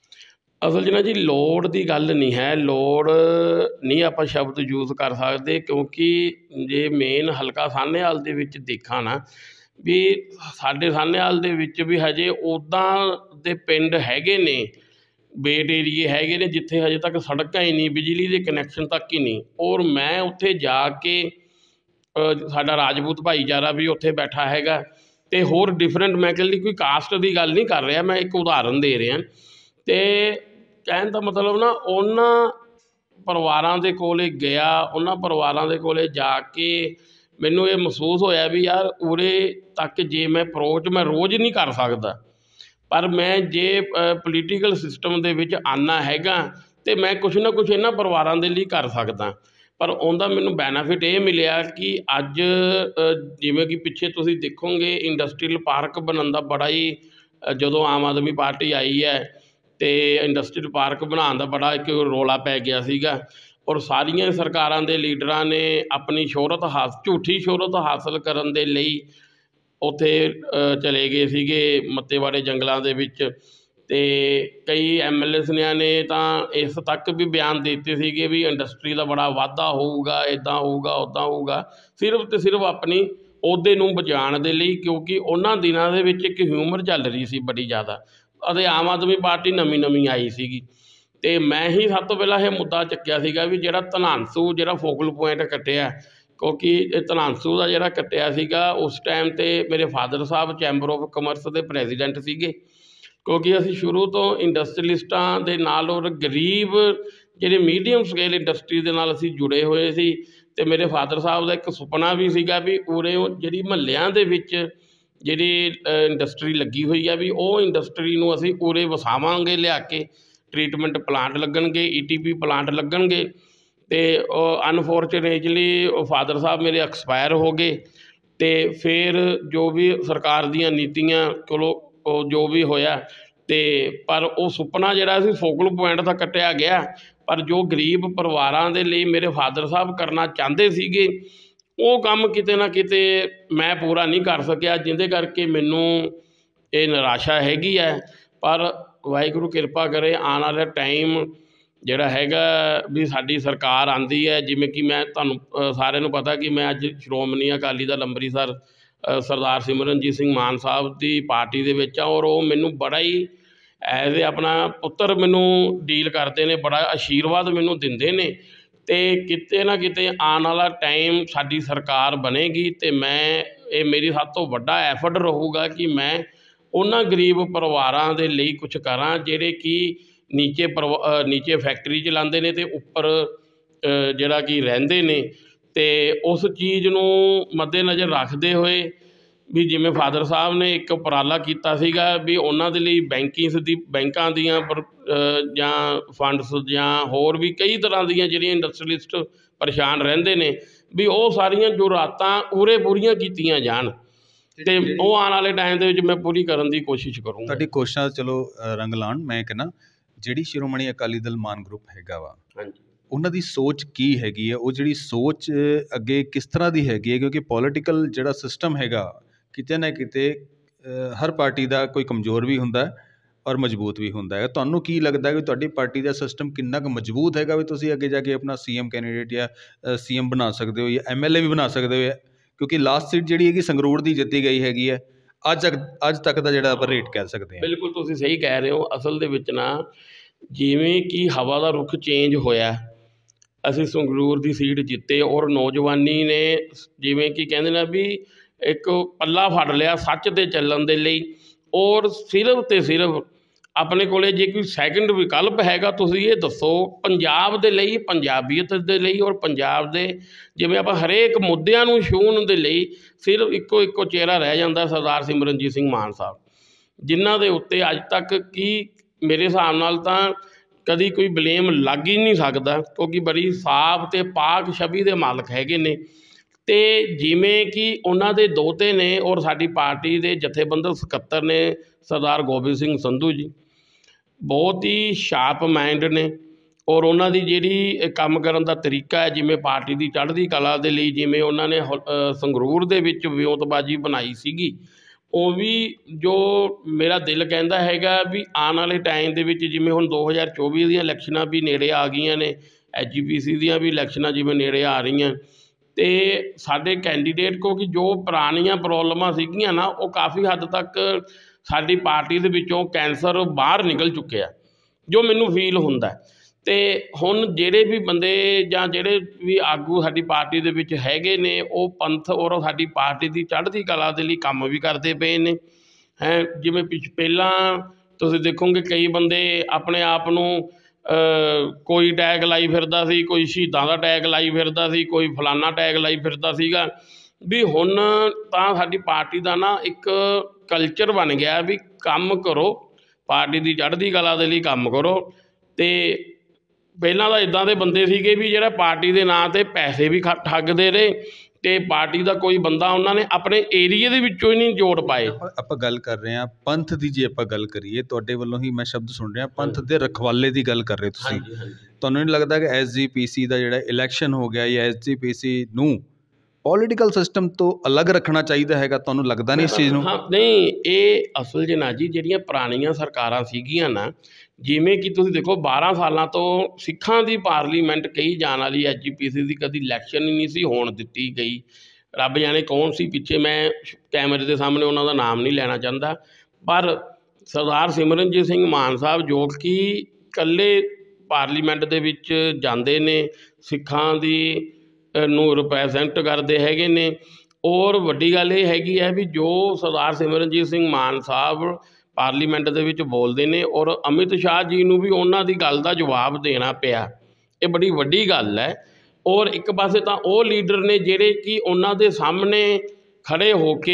ਅਸਲ 'ਚ ਨਾ ਜੀ, ਲੋੜ ਦੀ ਗੱਲ ਨਹੀਂ ਹੈ, ਲੋੜ ਨਹੀਂ ਆਪਾਂ ਸ਼ਬਦ ਯੂਜ਼ ਕਰ ਸਕਦੇ, ਕਿਉਂਕਿ ਜੇ ਮੇਨ ਹਲਕਾ ਸਾਹਨੇਵਾਲ ਦੇ ਵਿੱਚ ਦੇਖਾਂ ਨਾ, ਵੀ ਸਾਡੇ ਸਾਹਨੇਵਾਲ ਦੇ ਵਿੱਚ ਵੀ ਹਜੇ ਉੱਦਾਂ ਦੇ ਪਿੰਡ ਹੈਗੇ ਨੇ, ਬੇਟ ਏਰੀਏ ਹੈਗੇ ਨੇ, ਜਿੱਥੇ ਹਜੇ ਤੱਕ ਸੜਕਾਂ ਹੀ ਨਹੀਂ, ਬਿਜਲੀ ਦੇ ਕਨੈਕਸ਼ਨ ਤੱਕ ਹੀ ਨਹੀਂ। ਔਰ ਮੈਂ ਉੱਥੇ ਜਾ ਕੇ, ਸਾਡਾ ਰਾਜਪੂਤ ਭਾਈਚਾਰਾ ਵੀ ਉੱਥੇ ਬੈਠਾ ਹੈਗਾ, ਅਤੇ ਹੋਰ ਡਿਫਰੈਂਟ, ਮੈਂ ਕਹਿੰਦੀ ਕੋਈ ਕਾਸਟ ਦੀ ਗੱਲ ਨਹੀਂ ਕਰ ਰਿਹਾ, ਮੈਂ ਇੱਕ ਉਦਾਹਰਨ ਦੇ ਰਿਹਾ। ਅਤੇ ਕਹਿਣ ਦਾ ਮਤਲਬ ਨਾ, ਉਹਨਾਂ ਪਰਿਵਾਰਾਂ ਦੇ ਕੋਲ ਗਿਆ, ਉਹਨਾਂ ਪਰਿਵਾਰਾਂ ਦੇ ਕੋਲ ਜਾ ਕੇ ਮੈਨੂੰ ਇਹ ਮਹਿਸੂਸ ਹੋਇਆ ਵੀ ਯਾਰ ਉਰੇ ਤੱਕ ਜੇ ਮੈਂ ਅਪਰੋਚ ਮੈਂ ਰੋਜ਼ ਨਹੀਂ ਕਰ ਸਕਦਾ, ਪਰ ਮੈਂ ਜੇ ਪੋਲੀਟੀਕਲ ਸਿਸਟਮ ਦੇ ਵਿੱਚ ਆਉਣਾ ਹੈਗਾ ਅਤੇ ਮੈਂ ਕੁਛ ਨਾ ਕੁਛ ਇਹਨਾਂ ਪਰਿਵਾਰਾਂ ਦੇ ਲਈ ਕਰ ਸਕਦਾ। ਪਰ ਉਹਦਾ ਮੈਨੂੰ ਬੈਨੀਫਿਟ ਇਹ ਮਿਲਿਆ ਕਿ ਅੱਜ ਜਿਵੇਂ ਕਿ ਪਿੱਛੇ ਤੁਸੀਂ ਦੇਖੋਗੇ ਇੰਡਸਟਰੀਅਲ ਪਾਰਕ ਬਣਨ ਦਾ ਬੜਾ ਹੀ, ਜਦੋਂ ਆਮ ਆਦਮੀ ਪਾਰਟੀ ਆਈ ਹੈ ਅਤੇ ਇੰਡਸਟਰੀਅਲ ਪਾਰਕ ਬਣਾਉਣ ਦਾ ਬੜਾ ਇੱਕ ਰੌਲਾ ਪੈ ਗਿਆ ਸੀਗਾ, ਔਰ ਸਾਰੀਆਂ ਸਰਕਾਰਾਂ ਦੇ ਲੀਡਰਾਂ ਨੇ ਆਪਣੀ ਸ਼ੋਹਰਤ ਹਾਸ ਝੂਠੀ ਸ਼ੋਹਰਤ ਹਾਸਲ ਕਰਨ ਦੇ ਲਈ ਉੱਥੇ ਚਲੇ ਗਏ ਸੀਗੇ ਮੱਤੇਵਾੜੇ ਜੰਗਲਾਂ ਦੇ ਵਿੱਚ, ਅਤੇ ਕਈ ਐਮ ਐਲ ਏਸ ਨੇ ਤਾਂ ਇਸ ਤੱਕ ਵੀ ਬਿਆਨ ਦੇ ਦਿੱਤੇ ਸੀਗੇ ਵੀ ਇੰਡਸਟਰੀ ਦਾ ਬੜਾ ਵਾਧਾ ਹੋਊਗਾ, ਇੱਦਾਂ ਹੋਊਗਾ, ਉੱਦਾਂ ਹੋਊਗਾ, ਸਿਰਫ ਅਤੇ ਸਿਰਫ ਆਪਣੀ ਅਹੁਦੇ ਨੂੰ ਬਚਾਉਣ ਦੇ ਲਈ, ਕਿਉਂਕਿ ਉਹਨਾਂ ਦਿਨਾਂ ਦੇ ਵਿੱਚ ਇੱਕ ਹਿਊਮਰ ਚੱਲ ਰਹੀ ਸੀ ਬੜੀ ਜ਼ਿਆਦਾ, ਅਤੇ ਆਮ ਆਦਮੀ ਪਾਰਟੀ ਨਵੀਂ ਨਵੀਂ ਆਈ ਸੀਗੀ, ਅਤੇ ਮੈਂ ਹੀ ਸਭ ਤੋਂ ਪਹਿਲਾਂ ਇਹ ਮੁੱਦਾ ਚੱਕਿਆ ਸੀਗਾ ਵੀ ਜਿਹੜਾ ਧਨਾਂਸੂ ਜਿਹੜਾ ਫੋਕਲ ਪੁਆਇੰਟ ਕੱਟਿਆ, ਕਿਉਂਕਿ ਇਹ ਧਨਾਂਸੂ ਦਾ ਜਿਹੜਾ ਕੱਟਿਆ ਸੀਗਾ ਉਸ ਟਾਈਮ 'ਤੇ ਮੇਰੇ ਫਾਦਰ ਸਾਹਿਬ ਚੈਂਬਰ ਆਫ ਕਮਰਸ ਦੇ ਪ੍ਰੈਜ਼ੀਡੈਂਟ ਸੀਗੇ, ਕਿਉਂਕਿ ਅਸੀਂ ਸ਼ੁਰੂ ਤੋਂ ਇੰਡਸਟਰੀਲਿਸਟਾਂ ਦੇ ਨਾਲ ਔਰ ਗਰੀਬ ਜਿਹੜੇ ਮੀਡੀਅਮ ਸਕੇਲ ਇੰਡਸਟਰੀ ਦੇ ਨਾਲ ਅਸੀਂ ਜੁੜੇ ਹੋਏ ਸੀ, ਅਤੇ ਮੇਰੇ ਫਾਦਰ ਸਾਹਿਬ ਦਾ ਇੱਕ ਸੁਪਨਾ ਵੀ ਸੀਗਾ ਵੀ ਉਰੇ ਜਿਹੜੀ ਮੁਹੱਲਿਆਂ ਦੇ ਵਿੱਚ ਜਿਹੜੀ ਇੰਡਸਟਰੀ ਲੱਗੀ ਹੋਈ ਆ ਵੀ ਉਹ ਇੰਡਸਟਰੀ ਨੂੰ ਅਸੀਂ ਉਰੇ ਵਸਾਵਾਂਗੇ, ਲਿਆ ਕੇ ਟਰੀਟਮੈਂਟ ਪਲਾਂਟ ਲੱਗਣਗੇ, ਈ ਟੀ ਪੀ ਪਲਾਂਟ ਲੱਗਣਗੇ, ਅਤੇ ਅਨਫੋਰਚੂਨੇਟਲੀ ਫਾਦਰ ਸਾਹਿਬ ਮੇਰੇ ਐਕਸਪਾਇਰ ਹੋ ਗਏ, ਅਤੇ ਫਿਰ ਜੋ ਵੀ ਸਰਕਾਰ ਦੀਆਂ ਨੀਤੀਆਂ ਚਲੋ ਉਹ ਜੋ ਵੀ ਹੋਇਆ, ਅਤੇ ਪਰ ਉਹ ਸੁਪਨਾ ਜਿਹੜਾ ਸੀ ਫੋਕਲ ਪੁਆਇੰਟ ਦਾ ਕੱਟਿਆ ਗਿਆ, ਪਰ ਜੋ ਗਰੀਬ ਪਰਿਵਾਰਾਂ ਦੇ ਲਈ ਮੇਰੇ ਫਾਦਰ ਸਾਹਿਬ ਕਰਨਾ ਚਾਹੁੰਦੇ ਸੀਗੇ ਉਹ ਕੰਮ ਕਿਤੇ ਨਾ ਕਿਤੇ ਮੈਂ ਪੂਰਾ ਨਹੀਂ ਕਰ ਸਕਿਆ, ਜਿਹਦੇ ਕਰਕੇ ਮੈਨੂੰ ਇਹ ਨਿਰਾਸ਼ਾ ਹੈਗੀ ਹੈ। ਪਰ ਵਾਹਿਗੁਰੂ ਕਿਰਪਾ ਕਰੇ ਆਉਣ ਵਾਲਾ ਟਾਈਮ ਜਿਹੜਾ ਹੈਗਾ ਵੀ ਸਾਡੀ ਸਰਕਾਰ ਆਉਂਦੀ ਹੈ, ਜਿਵੇਂ ਕਿ ਮੈਂ ਤੁਹਾਨੂੰ ਸਾਰਿਆਂ ਨੂੰ ਪਤਾ ਕਿ ਮੈਂ ਅੱਜ ਸ਼੍ਰੋਮਣੀ ਅਕਾਲੀ ਦਲ ਅੰਮ੍ਰਿਤਸਰ ਸਰਦਾਰ ਸਿਮਰਨਜੀਤ ਸਿੰਘ ਮਾਨ ਸਾਹਿਬ ਦੀ ਪਾਰਟੀ ਦੇ ਵਿੱਚ ਆ, ਔਰ ਉਹ ਮੈਨੂੰ ਬੜਾ ਹੀ ਐਜ਼ ਏ ਆਪਣਾ ਪੁੱਤਰ ਮੈਨੂੰ ਡੀਲ ਕਰਦੇ ਨੇ, ਬੜਾ ਆਸ਼ੀਰਵਾਦ ਮੈਨੂੰ ਦਿੰਦੇ ਨੇ। ਅਤੇ ਕਿਤੇ ਨਾ ਕਿਤੇ ਆਉਣ ਵਾਲਾ ਟਾਈਮ ਸਾਡੀ ਸਰਕਾਰ ਬਣੇਗੀ ਅਤੇ ਮੈਂ ਇਹ ਮੇਰੀ ਸਭ ਤੋਂ ਵੱਡਾ ਐਫਰਟ ਰਹੂਗਾ ਕਿ ਮੈਂ ਉਹਨਾਂ ਗਰੀਬ ਪਰਿਵਾਰਾਂ ਦੇ ਲਈ ਕੁਛ ਕਰਾਂ ਜਿਹੜੇ ਕਿ ਨੀਚੇ ਪਰਿਵਾ ਨੀਚੇ ਫੈਕਟਰੀ ਚਲਾਉਂਦੇ ਨੇ ਅਤੇ ਉੱਪਰ ਜਿਹੜਾ ਕਿ ਰਹਿੰਦੇ ਨੇ। ਅਤੇ ਉਸ ਚੀਜ਼ ਨੂੰ ਮੱਦੇਨਜ਼ਰ ਰੱਖਦੇ ਹੋਏ ਵੀ ਜਿਵੇਂ ਫਾਦਰ ਸਾਹਿਬ ਨੇ ਇੱਕ ਉਪਰਾਲਾ ਕੀਤਾ ਸੀਗਾ ਵੀ ਉਹਨਾਂ ਦੇ ਲਈ ਬੈਂਕਿੰਗਸ ਦੀ ਬੈਂਕਾਂ ਦੀਆਂ ਪਰ ਜਾਂ ਫੰਡਸ ਜਾਂ ਹੋਰ ਵੀ ਕਈ ਤਰ੍ਹਾਂ ਦੀਆਂ ਜਿਹੜੀਆਂ ਇੰਡਸਟਰੀਲਿਸਟ ਪਰੇਸ਼ਾਨ ਰਹਿੰਦੇ ਨੇ ਵੀ ਉਹ ਸਾਰੀਆਂ ਜ਼ਰੂਰਤਾਂ ਉਰੇ ਪੂਰੀਆਂ ਕੀਤੀਆਂ ਜਾਣ, ਅਤੇ ਉਹ ਆਉਣ ਵਾਲੇ ਟਾਈਮ ਦੇ ਵਿੱਚ ਮੈਂ ਪੂਰੀ ਕਰਨ ਦੀ ਕੋਸ਼ਿਸ਼ ਕਰੂੰਗਾ। ਤੁਹਾਡੀ ਕੋਸ਼ਿਸ਼ਾਂ ਚਲੋ ਰੰਗ ਲਾਉਣ। ਮੈਂ ਕਹਿੰਦਾ ਜਿਹੜੀ ਸ਼੍ਰੋਮਣੀ ਅਕਾਲੀ ਦਲ ਮਾਨ ਗਰੁੱਪ ਹੈਗਾ ਵਾ, ਹਾਂਜੀ, ਉਹਨਾਂ ਦੀ ਸੋਚ ਕੀ ਹੈਗੀ ਹੈ? ਉਹ ਜਿਹੜੀ ਸੋਚ ਅੱਗੇ ਕਿਸ ਤਰ੍ਹਾਂ ਦੀ ਹੈਗੀ ਹੈ? ਕਿਉਂਕਿ ਪੋਲੀਟੀਕਲ ਜਿਹੜਾ ਸਿਸਟਮ ਹੈਗਾ ਕਿਤੇ ਨਾ ਕਿਤੇ ਹਰ ਪਾਰਟੀ ਦਾ ਕੋਈ ਕਮਜ਼ੋਰ ਵੀ ਹੁੰਦਾ ਔਰ ਮਜ਼ਬੂਤ ਵੀ ਹੁੰਦਾ ਹੈ। ਤੁਹਾਨੂੰ ਕੀ ਲੱਗਦਾ ਕਿ ਤੁਹਾਡੀ ਪਾਰਟੀ ਦਾ ਸਿਸਟਮ ਕਿੰਨਾ ਕੁ ਮਜ਼ਬੂਤ ਹੈਗਾ ਵੀ ਤੁਸੀਂ ਅੱਗੇ ਜਾ ਕੇ ਆਪਣਾ ਸੀ ਐਮ ਕੈਂਡੀਡੇਟ ਜਾਂ ਸੀ ਐਮ ਬਣਾ ਸਕਦੇ ਹੋ ਜਾਂ ਐਮ ਐਲ ਏ ਵੀ ਬਣਾ ਸਕਦੇ ਹੋ? ਕਿਉਂਕਿ ਲਾਸਟ ਸੀਟ ਜਿਹੜੀ ਹੈਗੀ ਸੰਗਰੂਰ ਦੀ ਜਿੱਤੀ ਗਈ ਹੈਗੀ ਹੈ ਅੱਜ ਅੱਜ ਤੱਕ ਦਾ ਜਿਹੜਾ ਆਪਾਂ ਰੇਟ ਕਹਿ ਸਕਦੇ ਹਾਂ। ਬਿਲਕੁਲ ਤੁਸੀਂ ਸਹੀ ਕਹਿ ਰਹੇ ਹੋ। ਅਸਲ ਦੇ ਵਿੱਚ ਨਾ ਜਿਵੇਂ ਕਿ ਹਵਾ ਦਾ ਰੁੱਖ ਚੇਂਜ ਹੋਇਆ, ਅਸੀਂ ਸੰਗਰੂਰ ਦੀ ਸੀਟ ਜਿੱਤੇ ਔਰ ਨੌਜਵਾਨੀ ਨੇ ਜਿਵੇਂ ਕਿ ਕਹਿੰਦੇ ਨਾ ਵੀ ਇੱਕ ਪੱਲਾ ਫੜ ਲਿਆ ਸੱਚ 'ਤੇ ਚੱਲਣ ਦੇ ਲਈ। ਔਰ ਸਿਰਫ ਅਤੇ ਸਿਰਫ ਆਪਣੇ ਕੋਲ ਜੇ ਕੋਈ ਸੈਕਿੰਡ ਵਿਕਲਪ ਹੈਗਾ ਤੁਸੀਂ ਇਹ ਦੱਸੋ ਪੰਜਾਬ ਦੇ ਲਈ, ਪੰਜਾਬੀਅਤ ਦੇ ਲਈ ਔਰ ਪੰਜਾਬ ਦੇ ਜਿਵੇਂ ਆਪਾਂ ਹਰੇਕ ਮੁੱਦਿਆਂ ਨੂੰ ਛੂਹਣ ਦੇ ਲਈ ਸਿਰਫ ਇੱਕੋ ਇੱਕੋ ਚਿਹਰਾ ਰਹਿ ਜਾਂਦਾ ਸਰਦਾਰ ਸਿਮਰਨਜੀਤ ਸਿੰਘ ਮਾਨ ਸਾਹਿਬ, ਜਿਨ੍ਹਾਂ ਦੇ ਉੱਤੇ ਅੱਜ ਤੱਕ ਕੀ ਮੇਰੇ ਹਿਸਾਬ ਨਾਲ ਤਾਂ ਕਦੀ ਕੋਈ ਬਲੇਮ ਲੱਗ ਹੀ ਨਹੀਂ ਸਕਦਾ, ਕਿਉਂਕਿ ਬੜੀ ਸਾਫ਼ ਅਤੇ ਪਾਕ ਛਵੀ ਦੇ ਮਾਲਕ ਹੈਗੇ ਨੇ। ਅਤੇ ਜਿਵੇਂ ਕਿ ਉਹਨਾਂ ਦੇ ਦੋਹਤੇ ਨੇ ਔਰ ਸਾਡੀ ਪਾਰਟੀ ਦੇ ਜਥੇਬੰਦਕ ਸਕੱਤਰ ਨੇ ਸਰਦਾਰ ਗੋਬਿੰਦ ਸਿੰਘ ਸੰਧੂ ਜੀ, ਬਹੁਤ ਹੀ ਸ਼ਾਰਪ ਮਾਈਂਡ ਨੇ ਔਰ ਉਹਨਾਂ ਦੀ ਜਿਹੜੀ ਕੰਮ ਕਰਨ ਦਾ ਤਰੀਕਾ ਹੈ, ਜਿਵੇਂ ਪਾਰਟੀ ਦੀ ਚੜ੍ਹਦੀ ਕਲਾ ਦੇ ਲਈ ਜਿਵੇਂ ਉਹਨਾਂ ਨੇ ਸੰਗਰੂਰ ਦੇ ਵਿੱਚ ਵਿਉਂਤਬਾਜ਼ੀ ਬਣਾਈ ਸੀਗੀ, ਉਹ ਵੀ ਜੋ ਮੇਰਾ ਦਿਲ ਕਹਿੰਦਾ ਹੈਗਾ ਵੀ ਆਉਣ ਵਾਲੇ ਟਾਈਮ ਦੇ ਵਿੱਚ ਜਿਵੇਂ ਹੁਣ ਦੋ ਹਜ਼ਾਰ ਚੌਵੀ ਦੀਆਂ ਇਲੈਕਸ਼ਨਾਂ ਵੀ ਨੇੜੇ ਆ ਗਈਆਂ ਨੇ, ਐਚ ਜੀ ਪੀ ਸੀ ਦੀਆਂ ਵੀ ਇਲੈਕਸ਼ਨਾਂ ਜਿਵੇਂ ਨੇੜੇ ਆ ਰਹੀਆਂ, ਅਤੇ ਸਾਡੇ ਕੈਂਡੀਡੇਟ ਕਿਉਂਕਿ ਜੋ ਪੁਰਾਣੀਆਂ ਪ੍ਰੋਬਲਮਾਂ ਸੀਗੀਆਂ ਨਾ ਉਹ ਕਾਫੀ ਹੱਦ ਤੱਕ ਸਾਡੀ ਪਾਰਟੀ ਦੇ ਵਿੱਚੋਂ ਕੈਂਸਰ ਬਾਹਰ ਨਿਕਲ ਚੁੱਕਿਆ, ਜੋ ਮੈਨੂੰ ਫੀਲ ਹੁੰਦਾ। ਅਤੇ ਹੁਣ ਜਿਹੜੇ ਵੀ ਬੰਦੇ ਜਾਂ ਜਿਹੜੇ ਵੀ ਆਗੂ ਸਾਡੀ ਪਾਰਟੀ ਦੇ ਵਿੱਚ ਹੈਗੇ ਨੇ ਉਹ ਪੰਥ ਔਰ ਸਾਡੀ ਪਾਰਟੀ ਦੀ ਚੜ੍ਹਦੀ ਕਲਾ ਦੇ ਲਈ ਕੰਮ ਵੀ ਕਰਦੇ ਪਏ ਨੇ ਹੈ। ਜਿਵੇਂ ਪਿਛ ਪਹਿਲਾਂ ਤੁਸੀਂ ਦੇਖੋਗੇ ਕਈ ਬੰਦੇ ਆਪਣੇ ਆਪ ਨੂੰ ਕੋਈ ਟੈਗ ਲਾਈ ਫਿਰਦਾ ਸੀ, ਕੋਈ ਸ਼ਹੀਦਾਂ ਦਾ ਟੈਗ ਲਾਈ ਫਿਰਦਾ ਸੀ, ਕੋਈ ਫਲਾਨਾ ਟੈਗ ਲਾਈ ਫਿਰਦਾ ਸੀਗਾ ਵੀ ਹੁਣ ਤਾਂ ਸਾਡੀ ਪਾਰਟੀ ਦਾ ਨਾ ਇੱਕ ਕਲਚਰ ਬਣ ਗਿਆ ਵੀ ਕੰਮ ਕਰੋ, ਪਾਰਟੀ ਦੀ ਚੜ੍ਹਦੀ ਕਲਾ ਦੇ ਲਈ ਕੰਮ ਕਰੋ। ਅਤੇ ਪਹਿਲਾਂ ਤਾਂ ਇੱਦਾਂ ਦੇ ਬੰਦੇ ਸੀਗੇ ਵੀ ਜਿਹੜਾ ਪਾਰਟੀ ਦੇ ਨਾਂ 'ਤੇ ਪੈਸੇ ਵੀ ਖ ਠੱਗਦੇ ਰਹੇ ਅਤੇ ਪਾਰਟੀ ਦਾ ਕੋਈ ਬੰਦਾ ਉਹਨਾਂ ਨੇ ਆਪਣੇ ਏਰੀਏ ਦੇ ਵਿੱਚੋਂ ਹੀ ਨਹੀਂ ਜੋੜ ਪਾਏ। ਆਪਾਂ ਗੱਲ ਕਰ ਰਹੇ ਹਾਂ ਪੰਥ ਦੀ, ਜੇ ਆਪਾਂ ਗੱਲ ਕਰੀਏ ਤੁਹਾਡੇ ਵੱਲੋਂ ਹੀ ਮੈਂ ਸ਼ਬਦ ਸੁਣ ਰਿਹਾ ਪੰਥ ਦੇ ਰਖਵਾਲੇ ਦੀ ਗੱਲ ਕਰ ਰਹੇ ਤੁਸੀਂ। ਤੁਹਾਨੂੰ ਨਹੀਂ ਲੱਗਦਾ ਕਿ ਐਸ ਜੀ ਪੀ ਸੀ ਦਾ ਜਿਹੜਾ ਇਲੈਕਸ਼ਨ ਹੋ ਗਿਆ ਜਾਂ ਐਸ ਜੀ ਪੀ ਸੀ ਨੂੰ ਪੋਲੀਟੀਕਲ ਸਿਸਟਮ ਤੋਂ ਅਲੱਗ ਰੱਖਣਾ ਚਾਹੀਦਾ ਹੈਗਾ? ਤੁਹਾਨੂੰ ਲੱਗਦਾ ਨਹੀਂ ਇਸ ਚੀਜ਼ ਨੂੰ? ਹਾਂ ਨਹੀਂ, ਇਹ ਅਸਲ 'ਚ ਨਾ ਜੀ ਜਿਹੜੀਆਂ ਪੁਰਾਣੀਆਂ ਸਰਕਾਰਾਂ ਸੀਗੀਆਂ ਨਾ, ਜਿਵੇਂ ਕਿ ਤੁਸੀਂ ਦੇਖੋ ਬਾਰਾਂ ਸਾਲਾਂ ਤੋਂ ਸਿੱਖਾਂ ਦੀ ਪਾਰਲੀਮੈਂਟ ਕਹੀ ਜਾਣ ਵਾਲੀ ਐਚ ਜੀ ਪੀ ਸੀ ਦੀ ਕਦੀ ਇਲੈਕਸ਼ਨ ਹੀ ਨਹੀਂ ਸੀ ਹੋਣ ਦਿੱਤੀ ਗਈ। ਰੱਬ ਜਾਣੇ ਕੌਣ ਸੀ ਪਿੱਛੇ, ਮੈਂ ਕੈਮਰੇ ਦੇ ਸਾਹਮਣੇ ਉਹਨਾਂ ਦਾ ਨਾਮ ਨਹੀਂ ਲੈਣਾ ਚਾਹੁੰਦਾ, ਪਰ ਸਰਦਾਰ ਸਿਮਰਨਜੀਤ ਸਿੰਘ ਮਾਨ ਸਾਹਿਬ ਜੋ ਕਿ ਇਕੱਲੇ ਪਾਰਲੀਮੈਂਟ ਦੇ ਵਿੱਚ ਜਾਂਦੇ ਨੇ, ਸਿੱਖਾਂ ਦੀ ਨੂੰ ਰਿਪ੍ਰੈਜ਼ੈਂਟ ਕਰਦੇ ਹੈਗੇ ਨੇ। ਔਰ ਵੱਡੀ ਗੱਲ ਇਹ ਹੈਗੀ ਹੈ ਵੀ ਜੋ ਸਰਦਾਰ ਸਿਮਰਨਜੀਤ ਸਿੰਘ ਮਾਨ ਸਾਹਿਬ ਪਾਰਲੀਮੈਂਟ ਦੇ ਵਿੱਚ ਬੋਲਦੇ ਨੇ ਔਰ ਅਮਿਤ ਸ਼ਾਹ ਜੀ ਨੂੰ ਵੀ ਉਹਨਾਂ ਦੀ ਗੱਲ ਦਾ ਜਵਾਬ ਦੇਣਾ ਪਿਆ, ਇਹ ਬੜੀ ਵੱਡੀ ਗੱਲ ਹੈ। ਔਰ ਇੱਕ ਪਾਸੇ ਤਾਂ ਉਹ ਲੀਡਰ ਨੇ ਜਿਹੜੇ ਕਿ ਉਹਨਾਂ ਦੇ ਸਾਹਮਣੇ ਖੜ੍ਹੇ ਹੋ ਕੇ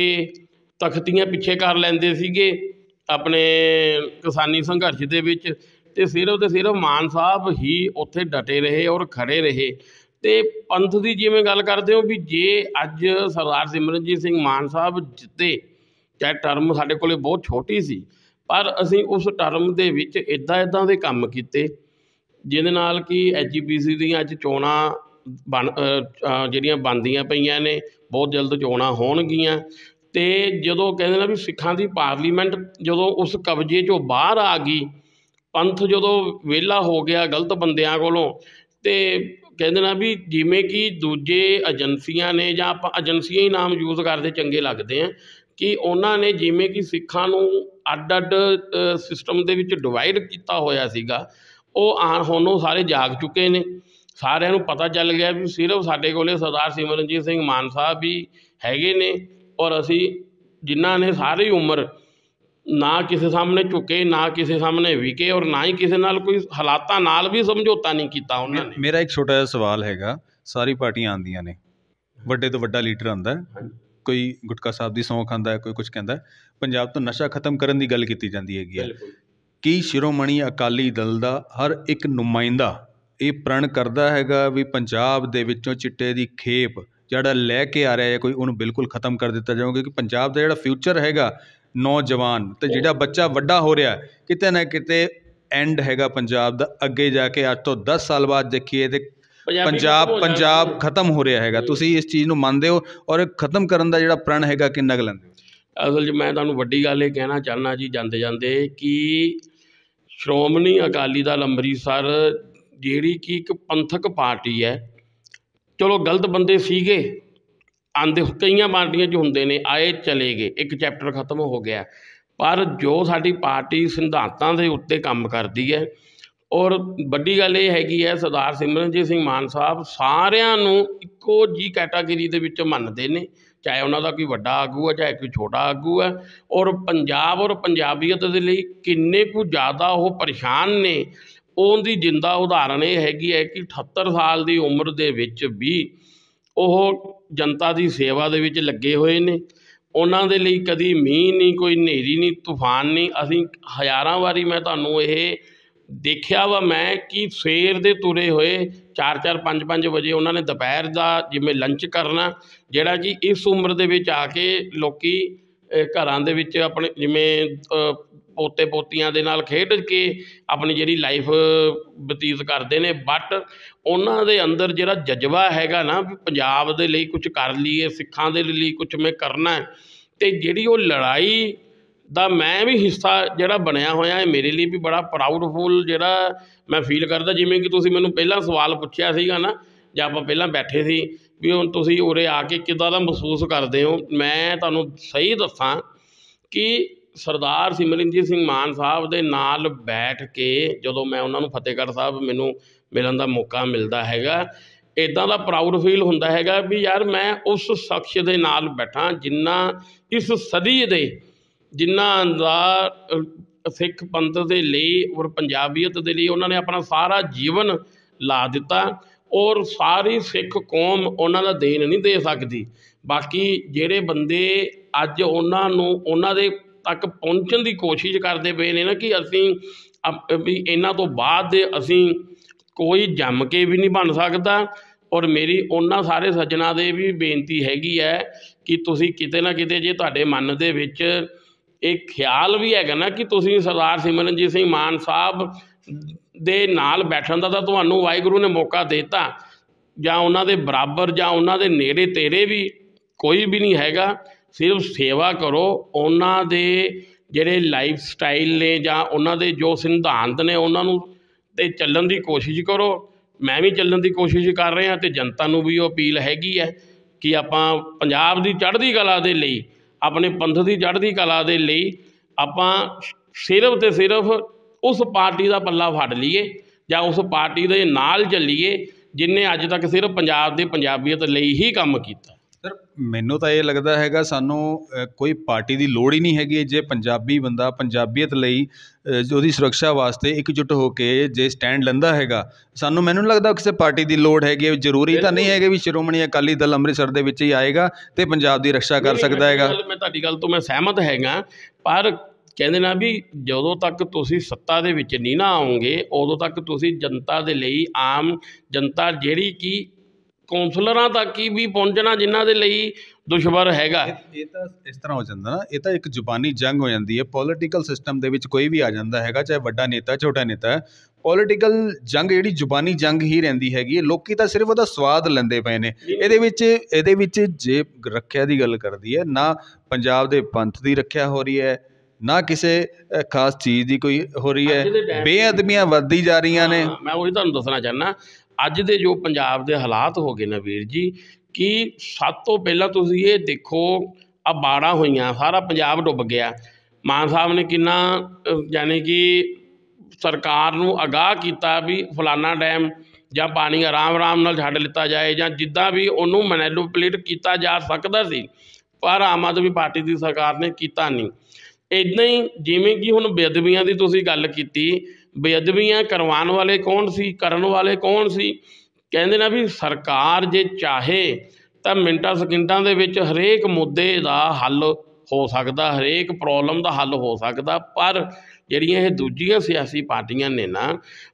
ਤਖਤੀਆਂ ਪਿੱਛੇ ਕਰ ਲੈਂਦੇ ਸੀਗੇ ਆਪਣੇ ਕਿਸਾਨੀ ਸੰਘਰਸ਼ ਦੇ ਵਿੱਚ, ਅਤੇ ਸਿਰਫ ਅਤੇ ਸਿਰਫ ਮਾਨ ਸਾਹਿਬ ਹੀ ਉੱਥੇ ਡਟੇ ਰਹੇ ਔਰ ਖੜ੍ਹੇ ਰਹੇ। ਅਤੇ ਪੰਥ ਦੀ ਜਿਵੇਂ ਗੱਲ ਕਰਦੇ ਹੋ ਵੀ ਜੇ ਅੱਜ ਸਰਦਾਰ ਸਿਮਰਨਜੀਤ ਸਿੰਘ ਮਾਨ ਸਾਹਿਬ ਜਿੱਤੇ, ਚਾਹੇ ਟਰਮ ਸਾਡੇ ਕੋਲ ਬਹੁਤ ਛੋਟੀ ਸੀ, ਪਰ ਅਸੀਂ ਉਸ ਟਰਮ ਦੇ ਵਿੱਚ ਇੱਦਾਂ ਇੱਦਾਂ ਦੇ ਕੰਮ ਕੀਤੇ ਜਿਹਦੇ ਨਾਲ ਕਿ ਐਚ ਜੀ ਪੀ ਸੀ ਦੀਆਂ ਅੱਜ ਚੋਣਾਂ ਬਣ ਜਿਹੜੀਆਂ ਬਣਦੀਆਂ ਪਈਆਂ ਨੇ, ਬਹੁਤ ਜਲਦ ਚੋਣਾਂ ਹੋਣਗੀਆਂ। ਅਤੇ ਜਦੋਂ ਕਹਿੰਦੇ ਨਾ ਵੀ ਸਿੱਖਾਂ ਦੀ ਪਾਰਲੀਮੈਂਟ ਜਦੋਂ ਉਸ ਕਬਜ਼ੇ 'ਚੋਂ ਬਾਹਰ ਆ ਗਈ, ਪੰਥ ਜਦੋਂ ਵਿਹਲਾ ਹੋ ਗਿਆ ਗਲਤ ਬੰਦਿਆਂ ਕੋਲੋਂ, ਅਤੇ ਕਹਿੰਦੇ ਨਾ ਵੀ ਜਿਵੇਂ ਕਿ ਦੂਜੇ ਏਜੰਸੀਆਂ ਨੇ ਜਾਂ ਆਪਾਂ ਏਜੰਸੀਆਂ ਹੀ ਨਾਮ ਯੂਜ਼ ਕਰਦੇ ਚੰਗੇ ਲੱਗਦੇ ਆ, ਕਿ ਉਹਨਾਂ ਨੇ ਜਿਵੇਂ ਕਿ ਸਿੱਖਾਂ ਨੂੰ ਅੱਡ ਅੱਡ ਸਿਸਟਮ ਦੇ ਵਿੱਚ ਡਿਵਾਈਡ ਕੀਤਾ ਹੋਇਆ ਸੀਗਾ, ਉਹ ਆਣ ਹੁਣ ਉਹ ਸਾਰੇ ਜਾਗ ਚੁੱਕੇ ਨੇ। ਸਾਰਿਆਂ ਨੂੰ ਪਤਾ ਚੱਲ ਗਿਆ ਵੀ ਸਿਰਫ ਸਾਡੇ ਕੋਲੇ ਸਰਦਾਰ ਸਿਮਰਨਜੀਤ ਸਿੰਘ ਮਾਨ ਸਾਹਿਬ ਵੀ ਹੈਗੇ ਨੇ, ਔਰ ਅਸੀਂ ਜਿਨ੍ਹਾਂ ਨੇ ਸਾਰੀ ਉਮਰ ਨਾ ਕਿਸੇ ਸਾਹਮਣੇ ਝੁਕੇ, ਨਾ ਕਿਸੇ ਸਾਹਮਣੇ ਵਿਕੇ, ਔਰ ਨਾ ਹੀ ਕਿਸੇ ਨਾਲ ਕੋਈ ਹਾਲਾਤਾਂ ਨਾਲ ਵੀ ਸਮਝੌਤਾ ਨਹੀਂ ਕੀਤਾ ਉਹਨਾਂ ਨੇ। ਮੇਰਾ ਇੱਕ ਛੋਟਾ ਜਿਹਾ ਸਵਾਲ ਹੈਗਾ, ਸਾਰੀ ਪਾਰਟੀਆਂ ਆਉਂਦੀਆਂ ਨੇ, ਵੱਡੇ ਤੋਂ ਵੱਡਾ ਲੀਡਰ ਆਉਂਦਾ, ਕੋਈ ਗੁਟਕਾ ਸਾਹਿਬ ਦੀ ਸਹੁੰ ਖਾਂਦਾ ਹੈ, ਕੋਈ ਕੁਛ ਕਹਿੰਦਾ, ਪੰਜਾਬ ਤੋਂ ਨਸ਼ਾ ਖਤਮ ਕਰਨ ਦੀ ਗੱਲ ਕੀਤੀ ਜਾਂਦੀ ਹੈਗੀ ਹੈ। ਕੀ ਸ਼੍ਰੋਮਣੀ ਅਕਾਲੀ ਦਲ ਦਾ ਹਰ ਇੱਕ ਨੁਮਾਇੰਦਾ ਇਹ ਪ੍ਰਣ ਕਰਦਾ ਹੈਗਾ ਵੀ ਪੰਜਾਬ ਦੇ ਵਿੱਚੋਂ ਚਿੱਟੇ ਦੀ ਖੇਪ ਜਿਹੜਾ ਲੈ ਕੇ ਆ ਰਿਹਾ ਹੈ ਕੋਈ, ਉਹਨੂੰ ਬਿਲਕੁਲ ਖਤਮ ਕਰ ਦਿੱਤਾ ਜਾਊਗਾ? ਕਿ ਪੰਜਾਬ ਦਾ ਜਿਹੜਾ ਫਿਊਚਰ ਹੈਗਾ ਨੌਜਵਾਨ ਤੇ ਜਿਹੜਾ ਬੱਚਾ ਵੱਡਾ ਹੋ ਰਿਹਾ, ਕਿਤੇ ਨਾ ਕਿਤੇ ਐਂਡ ਹੈਗਾ ਪੰਜਾਬ ਦਾ ਅੱਗੇ ਜਾ ਕੇ। ਅੱਜ ਤੋਂ ਦਸ ਸਾਲ ਬਾਅਦ ਦੇਖੀਏ ਤੇ ਪੰਜਾਬ ਪੰਜਾਬ ਖਤਮ ਹੋ ਰਿਹਾ ਹੈਗਾ। ਤੁਸੀਂ ਇਸ ਚੀਜ਼ ਨੂੰ ਮੰਨਦੇ ਹੋ, ਔਰ ਖਤਮ ਕਰਨ ਦਾ ਜਿਹੜਾ ਪ੍ਰਣ ਹੈਗਾ ਕਿੰਨਾ ਕੁ ਲੈਂਦੇ ਹੋ? ਅਸਲ 'ਚ ਮੈਂ ਤੁਹਾਨੂੰ ਵੱਡੀ ਗੱਲ ਇਹ ਕਹਿਣਾ ਚਾਹੁੰਦਾ ਜੀ ਜਾਂਦੇ ਜਾਂਦੇ, ਕਿ ਸ਼੍ਰੋਮਣੀ ਅਕਾਲੀ ਦਲ ਅੰਮ੍ਰਿਤਸਰ ਜਿਹੜੀ ਕਿ ਇੱਕ ਪੰਥਕ ਪਾਰਟੀ ਹੈ, ਚਲੋ ਗਲਤ ਬੰਦੇ ਸੀਗੇ, ਆਉਂਦੇ ਕਈਆਂ ਪਾਰਟੀਆਂ 'ਚ ਹੁੰਦੇ ਨੇ, ਆਏ ਚਲੇ ਗਏ, ਇੱਕ ਚੈਪਟਰ ਖਤਮ ਹੋ ਗਿਆ, ਪਰ ਜੋ ਸਾਡੀ ਪਾਰਟੀ ਸਿਧਾਂਤਾਂ ਦੇ ਉੱਤੇ ਕੰਮ ਕਰਦੀ ਹੈ, ਔਰ ਵੱਡੀ ਗੱਲ ਇਹ ਹੈਗੀ ਹੈ ਸਰਦਾਰ ਸਿਮਰਨਜੀਤ ਸਿੰਘ ਮਾਨ ਸਾਹਿਬ ਸਾਰਿਆਂ ਨੂੰ ਇੱਕੋ ਜਿਹੀ ਕੈਟਾਗਰੀ ਦੇ ਵਿੱਚ ਮੰਨਦੇ ਨੇ, ਚਾਹੇ ਉਹਨਾਂ ਦਾ ਕੋਈ ਵੱਡਾ ਆਗੂ ਹੈ, ਚਾਹੇ ਕੋਈ ਛੋਟਾ ਆਗੂ ਹੈ, ਔਰ ਪੰਜਾਬ ਔਰ ਪੰਜਾਬੀਅਤ ਦੇ ਲਈ ਕਿੰਨੇ ਕੁ ਜ਼ਿਆਦਾ ਉਹ ਪਰੇਸ਼ਾਨ ਨੇ, ਉਹਦੀ ਜਿੰਦਾ ਉਦਾਹਰਣ ਇਹ ਹੈਗੀ ਹੈ ਕਿ ਅਠੱਤਰ ਸਾਲ ਦੀ ਉਮਰ ਦੇ ਵਿੱਚ ਵੀ ਉਹ ਜਨਤਾ ਦੀ ਸੇਵਾ ਦੇ ਵਿੱਚ ਲੱਗੇ ਹੋਏ ਨੇ। ਉਹਨਾਂ ਦੇ ਲਈ ਕਦੀ ਮੀਂਹ ਨਹੀਂ, ਕੋਈ ਹਨੇਰੀ ਨਹੀਂ, ਤੂਫਾਨ ਨਹੀਂ। ਅਸੀਂ ਹਜ਼ਾਰਾਂ ਵਾਰੀ ਮੈਂ ਤੁਹਾਨੂੰ ਇਹ ਦੇਖਿਆ ਵਾ ਮੈਂ ਕਿ ਸਵੇਰ ਦੇ ਤੁਰੇ ਹੋਏ ਚਾਰ ਚਾਰ ਪੰਜ ਪੰਜ ਵਜੇ ਉਹਨਾਂ ਨੇ ਦੁਪਹਿਰ ਦਾ ਜਿਵੇਂ ਲੰਚ ਕਰਨਾ, ਜਿਹੜਾ ਕਿ ਇਸ ਉਮਰ ਦੇ ਵਿੱਚ ਆ ਕੇ ਲੋਕ ਘਰਾਂ ਦੇ ਵਿੱਚ ਆਪਣੇ ਜਿਵੇਂ ਪੋਤੇ ਪੋਤੀਆਂ ਦੇ ਨਾਲ ਖੇਡ ਕੇ ਆਪਣੀ ਜਿਹੜੀ ਲਾਈਫ ਬਤੀਤ ਕਰਦੇ ਨੇ, ਬਟ ਉਹਨਾਂ ਦੇ ਅੰਦਰ ਜਿਹੜਾ ਜਜ਼ਬਾ ਹੈਗਾ ਨਾ ਵੀ ਪੰਜਾਬ ਦੇ ਲਈ ਕੁਝ ਕਰ ਲਈਏ, ਸਿੱਖਾਂ ਦੇ ਲਈ ਕੁਝ ਮੈਂ ਕਰਨਾ, ਅਤੇ ਜਿਹੜੀ ਉਹ ਲੜਾਈ ਦਾ ਮੈਂ ਵੀ ਹਿੱਸਾ ਜਿਹੜਾ ਬਣਿਆ ਹੋਇਆ ਹੈ, ਮੇਰੇ ਲਈ ਵੀ ਬੜਾ ਪ੍ਰਾਊਡਫੁਲ ਜਿਹੜਾ ਮੈਂ ਫੀਲ ਕਰਦਾ। ਜਿਵੇਂ ਕਿ ਤੁਸੀਂ ਮੈਨੂੰ ਪਹਿਲਾਂ ਸਵਾਲ ਪੁੱਛਿਆ ਸੀਗਾ ਨਾ, ਜਾਂ ਆਪਾਂ ਪਹਿਲਾਂ ਬੈਠੇ ਸੀ ਵੀ ਹੁਣ ਤੁਸੀਂ ਉਰੇ ਆ ਕੇ ਕਿੱਦਾਂ ਦਾ ਮਹਿਸੂਸ ਕਰਦੇ ਹੋ, ਮੈਂ ਤੁਹਾਨੂੰ ਸਹੀ ਦੱਸਾਂ ਕਿ ਸਰਦਾਰ ਸਿਮਰਨਜੀਤ ਸਿੰਘ ਮਾਨ ਸਾਹਿਬ ਦੇ ਨਾਲ ਬੈਠ ਕੇ ਜਦੋਂ ਮੈਂ ਉਹਨਾਂ ਨੂੰ ਫਤਿਹਗੜ੍ਹ ਸਾਹਿਬ ਮੈਨੂੰ ਮਿਲਣ ਦਾ ਮੌਕਾ ਮਿਲਦਾ ਹੈਗਾ, ਇੱਦਾਂ ਦਾ ਪ੍ਰਾਊਡ ਫੀਲ ਹੁੰਦਾ ਹੈਗਾ ਵੀ ਯਾਰ ਮੈਂ ਉਸ ਸ਼ਖਸ ਦੇ ਨਾਲ ਬੈਠਾ ਜਿਨ੍ਹਾਂ ਇਸ ਸਦੀ ਦੇ ਜਿਨ੍ਹਾਂ ਦਾ ਸਿੱਖ ਪੰਥ ਦੇ ਲਈ ਔਰ ਪੰਜਾਬੀਅਤ ਦੇ ਲਈ ਉਹਨਾਂ ਨੇ ਆਪਣਾ ਸਾਰਾ ਜੀਵਨ ਲਾ ਦਿੱਤਾ, ਔਰ ਸਾਰੀ ਸਿੱਖ ਕੌਮ ਉਹਨਾਂ ਦਾ ਦੇਣ ਨਹੀਂ ਦੇ ਸਕਦੀ। ਬਾਕੀ ਜਿਹੜੇ ਬੰਦੇ ਅੱਜ ਉਹਨਾਂ ਨੂੰ ਉਹਨਾਂ ਦੇ ਤੱਕ ਪਹੁੰਚਣ ਦੀ ਕੋਸ਼ਿਸ਼ ਕਰਦੇ ਪਏ ਨੇ ਨਾ ਕਿ ਅਸੀਂ ਵੀ ਇਹਨਾਂ ਤੋਂ ਬਾਅਦ ਦੇ ਅਸੀਂ ਕੋਈ ਜੰਮ ਕੇ ਵੀ ਨਹੀਂ ਬਣ ਸਕਦਾ, ਔਰ ਮੇਰੀ ਉਹਨਾਂ ਸਾਰੇ ਸੱਜਣਾ ਦੇ ਵੀ ਬੇਨਤੀ ਹੈਗੀ ਹੈ ਕਿ ਤੁਸੀਂ ਕਿਤੇ ਨਾ ਕਿਤੇ ਜੇ ਤੁਹਾਡੇ ਮਨ ਦੇ ਵਿੱਚ ਇਹ ਖਿਆਲ ਵੀ ਹੈਗਾ ਨਾ ਕਿ ਤੁਸੀਂ ਸਰਦਾਰ ਸਿਮਰਨਜੀਤ ਸਿੰਘ ਮਾਨ ਸਾਹਿਬ ਦੇ ਨਾਲ ਬੈਠਣ ਦਾ ਤਾਂ ਤੁਹਾਨੂੰ ਵਾਹਿਗੁਰੂ ਨੇ ਮੌਕਾ ਦੇ ਦਿੱਤਾ, ਜਾਂ ਉਹਨਾਂ ਦੇ ਬਰਾਬਰ ਜਾਂ ਉਹਨਾਂ ਦੇ ਨੇੜੇ ਤੇੜੇ ਵੀ ਕੋਈ ਵੀ ਨਹੀਂ ਹੈਗਾ, ਸਿਰਫ ਸੇਵਾ ਕਰੋ, ਉਹਨਾਂ ਦੇ ਜਿਹੜੇ ਲਾਈਫ ਸਟਾਈਲ ਨੇ ਜਾਂ ਉਹਨਾਂ ਦੇ ਜੋ ਸਿਧਾਂਤ ਨੇ ਉਹਨਾਂ ਨੂੰ 'ਤੇ ਚੱਲਣ ਦੀ ਕੋਸ਼ਿਸ਼ ਕਰੋ। ਮੈਂ ਵੀ ਚੱਲਣ ਦੀ ਕੋਸ਼ਿਸ਼ ਕਰ ਰਿਹਾ, ਅਤੇ ਜਨਤਾ ਨੂੰ ਵੀ ਉਹ ਅਪੀਲ ਹੈਗੀ ਹੈ ਕਿ ਆਪਾਂ ਪੰਜਾਬ ਦੀ ਚੜ੍ਹਦੀ ਕਲਾ ਦੇ ਲਈ, ਆਪਣੇ ਪੰਥ ਦੀ ਚੜ੍ਹਦੀ ਕਲਾ ਦੇ ਲਈ ਆਪਾਂ ਸਿਰਫ ਅਤੇ ਸਿਰਫ ਉਸ ਪਾਰਟੀ ਦਾ ਪੱਲਾ ਫੜ ਲਈਏ, ਜਾਂ ਉਸ ਪਾਰਟੀ ਦੇ ਨਾਲ ਚੱਲੀਏ ਜਿਹਨੇ ਅੱਜ ਤੱਕ ਸਿਰਫ ਪੰਜਾਬ ਦੇ ਪੰਜਾਬੀਅਤ ਲਈ ਹੀ ਕੰਮ ਕੀਤਾ। ਸਰ ਮੈਨੂੰ ਤਾਂ ਇਹ ਲੱਗਦਾ ਹੈਗਾ ਸਾਨੂੰ ਕੋਈ ਪਾਰਟੀ ਦੀ ਲੋੜ ਹੀ ਨਹੀਂ ਹੈਗੀ। ਜੇ ਪੰਜਾਬੀ ਬੰਦਾ ਪੰਜਾਬੀਅਤ ਲਈ ਉਹਦੀ ਸੁਰੱਖਿਆ ਵਾਸਤੇ ਇਕਜੁੱਟ ਹੋ ਕੇ ਜੇ ਸਟੈਂਡ ਲੈਂਦਾ ਹੈਗਾ, ਸਾਨੂੰ ਮੈਨੂੰ ਨਹੀਂ ਲੱਗਦਾ ਕਿਸੇ ਪਾਰਟੀ ਦੀ ਲੋੜ ਹੈਗੀ। ਜ਼ਰੂਰੀ ਤਾਂ ਨਹੀਂ ਹੈਗਾ ਵੀ ਸ਼੍ਰੋਮਣੀ ਅਕਾਲੀ ਦਲ ਅੰਮ੍ਰਿਤਸਰ ਦੇ ਵਿੱਚ ਹੀ ਆਏਗਾ ਅਤੇ ਪੰਜਾਬ ਦੀ ਰਕਸ਼ਾ ਕਰ ਸਕਦਾ ਹੈਗਾ। ਮੈਂ ਤੁਹਾਡੀ ਗੱਲ ਤੋਂ ਮੈਂ ਸਹਿਮਤ ਹੈਗਾ, ਪਰ ਕਹਿੰਦੇ ਨਾ ਵੀ ਜਦੋਂ ਤੱਕ ਤੁਸੀਂ ਸੱਤਾ ਦੇ ਵਿੱਚ ਨਹੀਂ ਨਾ ਆਓਗੇ ਉਦੋਂ ਤੱਕ ਤੁਸੀਂ ਜਨਤਾ ਦੇ ਲਈ, ਆਮ ਜਨਤਾ ਜਿਹੜੀ ਕਿ ਕੌਂਸਲਰਾਂ ਤੱਕ ਹੀ ਵੀ ਪਹੁੰਚਣਾ ਜਿਨ੍ਹਾਂ ਦੇ ਲਈ ਦੁਸ਼ਵਰ ਹੈਗਾ। ਇਹ ਤਾਂ ਇਸ ਤਰ੍ਹਾਂ ਹੋ ਜਾਂਦਾ ਨਾ, ਇਹ ਤਾਂ ਇੱਕ ਜ਼ੁਬਾਨੀ ਜੰਗ ਹੋ ਜਾਂਦੀ ਹੈ। ਪੋਲੀਟੀਕਲ ਸਿਸਟਮ ਦੇ ਵਿੱਚ ਕੋਈ ਵੀ ਆ ਜਾਂਦਾ ਹੈਗਾ, ਚਾਹੇ ਵੱਡਾ ਨੇਤਾ ਛੋਟਾ ਨੇਤਾ ਹੈ, ਪੋਲੀਟੀਕਲ ਜੰਗ ਜਿਹੜੀ ਜ਼ੁਬਾਨੀ ਜੰਗ ਹੀ ਰਹਿੰਦੀ ਹੈਗੀ ਹੈ। ਲੋਕੀ ਤਾਂ ਸਿਰਫ ਉਹਦਾ ਸਵਾਦ ਲੈਂਦੇ ਪਏ ਨੇ। ਇਹਦੇ ਵਿੱਚ ਇਹਦੇ ਵਿੱਚ ਜੇ ਰੱਖਿਆ ਦੀ ਗੱਲ ਕਰਦੀ ਹੈ, ਨਾ ਪੰਜਾਬ ਦੇ ਪੰਥ ਦੀ ਰੱਖਿਆ ਹੋ ਰਹੀ ਹੈ, ਨਾ ਕਿਸੇ ਖਾਸ ਚੀਜ਼ ਦੀ ਕੋਈ ਹੋ ਰਹੀ ਹੈ, ਬੇਅਦਬੀਆਂ ਵੱਧਦੀ ਜਾ ਰਹੀਆਂ ਨੇ। ਮੈਂ ਉਹੀ ਤੁਹਾਨੂੰ ਦੱਸਣਾ ਚਾਹੁੰਦਾ, ਅੱਜ ਦੇ ਜੋ ਪੰਜਾਬ ਦੇ ਹਾਲਾਤ ਹੋ ਗਏ ਨਾ ਵੀਰ ਜੀ, ਕਿ ਸਭ ਤੋਂ ਪਹਿਲਾਂ ਤੁਸੀਂ ਇਹ ਦੇਖੋ ਆ ਬਾੜਾਂ ਹੋਈਆਂ, ਸਾਰਾ ਪੰਜਾਬ ਡੁੱਬ ਗਿਆ। ਮਾਨ ਸਾਹਿਬ ਨੇ ਕਿੰਨਾ ਯਾਨੀ ਕਿ ਸਰਕਾਰ ਨੂੰ ਅਗਾਹ ਕੀਤਾ ਵੀ ਫਲਾਨਾ ਡੈਮ ਜਾਂ ਪਾਣੀ ਆਰਾਮ ਆਰਾਮ ਨਾਲ ਛੱਡ ਲਿੱਤਾ ਜਾਏ, ਜਾਂ ਜਿੱਦਾਂ ਵੀ ਉਹਨੂੰ ਮੈਨੀਪੂਲੇਟ ਕੀਤਾ ਜਾ ਸਕਦਾ ਸੀ, ਪਰ ਆਮ ਆਦਮੀ ਪਾਰਟੀ ਦੀ ਸਰਕਾਰ ਨੇ ਕੀਤਾ ਨਹੀਂ। ਇੱਦਾਂ ਹੀ ਜਿਵੇਂ ਕਿ ਹੁਣ ਬੇਅਦਬੀਆਂ ਦੀ ਤੁਸੀਂ ਗੱਲ ਕੀਤੀ, ਬੇਅਦਬੀਆਂ ਕਰਵਾਉਣ ਵਾਲੇ ਕੌਣ ਸੀ, ਕਰਨ ਵਾਲੇ ਕੌਣ ਸੀ? ਕਹਿੰਦੇ ਨਾ ਵੀ ਸਰਕਾਰ ਜੇ ਚਾਹੇ ਤਾਂ ਮਿੰਟਾਂ ਸਕਿੰਟਾਂ ਦੇ ਵਿੱਚ ਹਰੇਕ ਮੁੱਦੇ ਦਾ ਹੱਲ ਹੋ ਸਕਦਾ, ਹਰੇਕ ਪ੍ਰੋਬਲਮ ਦਾ ਹੱਲ ਹੋ ਸਕਦਾ। ਪਰ ਜਿਹੜੀਆਂ ਇਹ ਦੂਜੀਆਂ ਸਿਆਸੀ ਪਾਰਟੀਆਂ ਨੇ ਨਾ,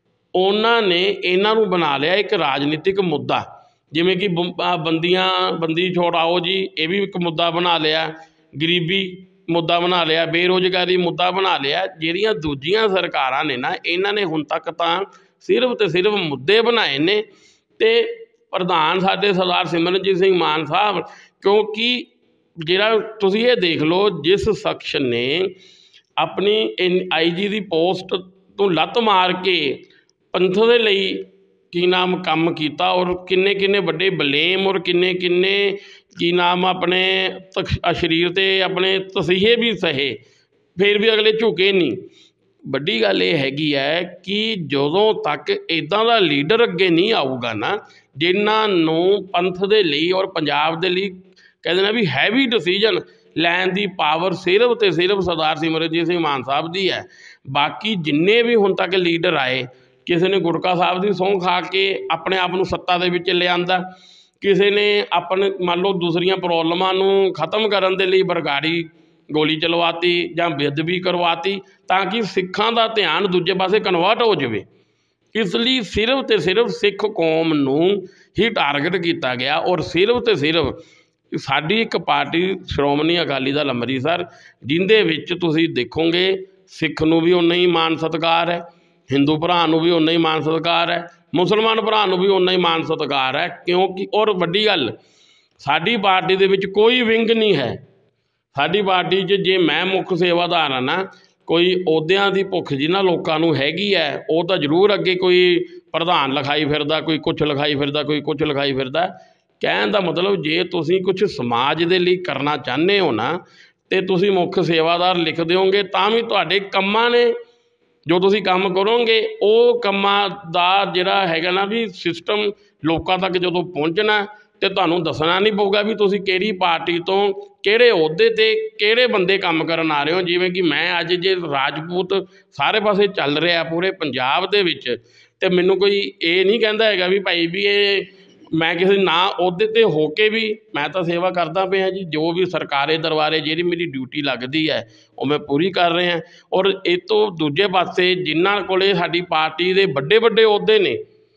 ਉਹਨਾਂ ਨੇ ਇਹਨਾਂ ਨੂੰ ਬਣਾ ਲਿਆ ਇੱਕ ਰਾਜਨੀਤਿਕ ਮੁੱਦਾ। ਜਿਵੇਂ ਕਿ ਬੰਦੀਆਂ ਬੰਦੀ ਛੋੜਾਓ ਜੀ, ਇਹ ਵੀ ਇੱਕ ਮੁੱਦਾ ਬਣਾ ਲਿਆ, ਗਰੀਬੀ ਮੁੱਦਾ ਬਣਾ ਲਿਆ, ਬੇਰੁਜ਼ਗਾਰੀ ਮੁੱਦਾ ਬਣਾ ਲਿਆ। ਜਿਹੜੀਆਂ ਦੂਜੀਆਂ ਸਰਕਾਰਾਂ ਨੇ ਨਾ, ਇਹਨਾਂ ਨੇ ਹੁਣ ਤੱਕ ਤਾਂ ਸਿਰਫ ਅਤੇ ਸਿਰਫ ਮੁੱਦੇ ਬਣਾਏ ਨੇ। ਅਤੇ ਪ੍ਰਧਾਨ ਸਾਡੇ ਸਰਦਾਰ ਸਿਮਰਨਜੀਤ ਸਿੰਘ ਮਾਨ ਸਾਹਿਬ, ਕਿਉਂਕਿ ਜਿਹੜਾ ਤੁਸੀਂ ਇਹ ਦੇਖ ਲਓ, ਜਿਸ ਸ਼ਖਸ ਨੇ ਆਪਣੀ ਇਨ ਆਈ ਜੀ ਦੀ ਪੋਸਟ ਤੋਂ ਲੱਤ ਮਾਰ ਕੇ ਪੰਥ ਦੇ ਲਈ ਕੀ ਨਾਮ ਕੰਮ ਕੀਤਾ, ਔਰ ਕਿੰਨੇ ਕਿੰਨੇ ਵੱਡੇ ਬਲੇਮ ਔਰ ਕਿੰਨੇ ਕਿੰਨੇ ਕੀ ਨਾਮ ਆਪਣੇ ਤਖ ਸਰੀਰ 'ਤੇ ਆਪਣੇ ਤਸੀਹੇ ਵੀ ਸਹੇ, ਫਿਰ ਵੀ ਅਗਲੇ ਝੁਕੇ ਨਹੀਂ। ਵੱਡੀ ਗੱਲ ਇਹ ਹੈਗੀ ਹੈ ਕਿ ਜਦੋਂ ਤੱਕ ਇੱਦਾਂ ਦਾ ਲੀਡਰ ਅੱਗੇ ਨਹੀਂ ਆਊਗਾ ਨਾ, ਜਿਨ੍ਹਾਂ ਨੂੰ ਪੰਥ ਦੇ ਲਈ ਔਰ ਪੰਜਾਬ ਦੇ ਲਈ ਕਹਿੰਦੇ ਨਾ ਵੀ ਹੈਵੀ ਡਿਸੀਜਨ ਲੈਣ ਦੀ ਪਾਵਰ ਸਿਰਫ ਅਤੇ ਸਿਰਫ ਸਰਦਾਰ ਸਿਮਰਨਜੀਤ ਸਿੰਘ ਮਾਨ ਸਾਹਿਬ ਦੀ ਹੈ। ਬਾਕੀ ਜਿੰਨੇ ਵੀ ਹੁਣ ਤੱਕ ਲੀਡਰ ਆਏ, ਕਿਸੇ ਨੇ ਗੁਟਕਾ ਸਾਹਿਬ ਦੀ ਸਹੁੰ ਖਾ ਕੇ ਆਪਣੇ ਆਪ ਨੂੰ ਸੱਤਾ ਦੇ ਵਿੱਚ ਲਿਆਂਦਾ, ਕਿਸੇ ਨੇ ਆਪਣੇ ਮੰਨ ਲਓ ਦੂਸਰੀਆਂ ਪ੍ਰੋਬਲਮਾਂ ਨੂੰ ਖ਼ਤਮ ਕਰਨ ਦੇ ਲਈ ਬਰਗਾੜੀ ਗੋਲੀ ਚਲਵਾਤੀ ਜਾਂ ਬੇਅਦਬੀ ਕਰਵਾਤੀ, ਤਾਂ ਕਿ ਸਿੱਖਾਂ ਦਾ ਧਿਆਨ ਦੂਜੇ ਪਾਸੇ ਕਨਵਰਟ ਹੋ ਜਾਵੇ। ਇਸ ਲਈ ਸਿਰਫ ਅਤੇ ਸਿਰਫ ਸਿੱਖ ਕੌਮ ਨੂੰ ਹੀ ਟਾਰਗੇਟ ਕੀਤਾ ਗਿਆ। ਔਰ ਸਿਰਫ ਅਤੇ ਸਿਰਫ ਸਾਡੀ ਇੱਕ ਪਾਰਟੀ ਸ਼੍ਰੋਮਣੀ ਅਕਾਲੀ ਦਲ ਅੰਮ੍ਰਿਤਸਰ, ਜਿਹਦੇ ਵਿੱਚ ਤੁਸੀਂ ਦੇਖੋਗੇ ਸਿੱਖ ਨੂੰ ਵੀ ਓਨਾ ਹੀ ਮਾਣ ਸਤਿਕਾਰ ਹੈ, ਹਿੰਦੂ ਭਰਾ ਨੂੰ ਵੀ ਓਨਾ ਹੀ ਮਾਣ ਸਤਿਕਾਰ ਹੈ, ਮੁਸਲਮਾਨ ਭਰਾ ਨੂੰ ਵੀ ਓਨਾ ਹੀ ਮਾਣ ਸਤਿਕਾਰ ਹੈ। ਕਿਉਂਕਿ ਔਰ ਵੱਡੀ ਗੱਲ, ਸਾਡੀ ਪਾਰਟੀ ਦੇ ਵਿੱਚ ਕੋਈ ਵਿੰਗ ਨਹੀਂ ਹੈ। ਸਾਡੀ ਪਾਰਟੀ 'ਚ ਜੇ ਮੈਂ ਮੁੱਖ ਸੇਵਾਦਾਰ ਹਾਂ ਨਾ, ਕੋਈ ਅਹੁਦਿਆਂ ਦੀ ਭੁੱਖ ਜਿਹਨਾਂ ਲੋਕਾਂ ਨੂੰ ਹੈਗੀ ਹੈ, ਉਹ ਤਾਂ ਜ਼ਰੂਰ ਅੱਗੇ ਕੋਈ ਪ੍ਰਧਾਨ ਲਿਖਾਈ ਫਿਰਦਾ, ਕੋਈ ਕੁਛ ਲਿਖਾਈ ਫਿਰਦਾ, ਕੋਈ ਕੁਛ ਲਿਖਾਈ ਫਿਰਦਾ। ਕਹਿਣ ਦਾ ਮਤਲਬ, ਜੇ ਤੁਸੀਂ ਕੁਛ ਸਮਾਜ ਦੇ ਲਈ ਕਰਨਾ ਚਾਹੁੰਦੇ ਹੋ ਨਾ, ਅਤੇ ਤੁਸੀਂ ਮੁੱਖ ਸੇਵਾਦਾਰ ਲਿਖ ਦਿਓਗੇ, ਤਾਂ ਵੀ ਤੁਹਾਡੇ ਕੰਮਾਂ ਨੇ ਜੋ ਤੁਸੀਂ ਕੰਮ ਕਰੋਗੇ, ਉਹ ਕੰਮਾਂ ਦਾ ਜਿਹੜਾ ਹੈਗਾ ਨਾ ਵੀ ਸਿਸਟਮ ਲੋਕਾਂ ਤੱਕ ਜਦੋਂ ਪਹੁੰਚਣਾ, ਅਤੇ ਤੁਹਾਨੂੰ ਦੱਸਣਾ ਨਹੀਂ ਪਊਗਾ ਵੀ ਤੁਸੀਂ ਕਿਹੜੀ ਪਾਰਟੀ ਤੋਂ ਕਿਹੜੇ ਅਹੁਦੇ 'ਤੇ ਕਿਹੜੇ ਬੰਦੇ ਕੰਮ ਕਰਨ ਆ ਰਹੇ ਹੋ। ਜਿਵੇਂ ਕਿ ਮੈਂ ਅੱਜ ਜੇ ਰਾਜਪੂਤ ਸਾਰੇ ਪਾਸੇ ਚੱਲ ਰਿਹਾ ਪੂਰੇ ਪੰਜਾਬ ਦੇ ਵਿੱਚ, ਅਤੇ ਮੈਨੂੰ ਕੋਈ ਇਹ ਨਹੀਂ ਕਹਿੰਦਾ ਹੈਗਾ ਵੀ ਭਾਈ ਵੀ ਇਹ ਮੈਂ ਕਿਸੇ ਨਾ ਅਹੁਦੇ 'ਤੇ ਹੋ ਕੇ ਵੀ ਮੈਂ ਤਾਂ ਸੇਵਾ ਕਰਦਾ ਪਿਆ ਜੀ। ਜੋ ਵੀ ਸਰਕਾਰੀ ਦਰਬਾਰੇ ਜਿਹੜੀ ਮੇਰੀ ਡਿਊਟੀ ਲੱਗਦੀ ਹੈ, ਉਹ ਮੈਂ ਪੂਰੀ ਕਰ ਰਿਹਾ। ਔਰ ਇਹ ਤੋਂ ਦੂਜੇ ਪਾਸੇ ਜਿਨ੍ਹਾਂ ਕੋਲੇ ਸਾਡੀ ਪਾਰਟੀ ਦੇ ਵੱਡੇ ਵੱਡੇ ਅਹੁਦੇ ਨੇ,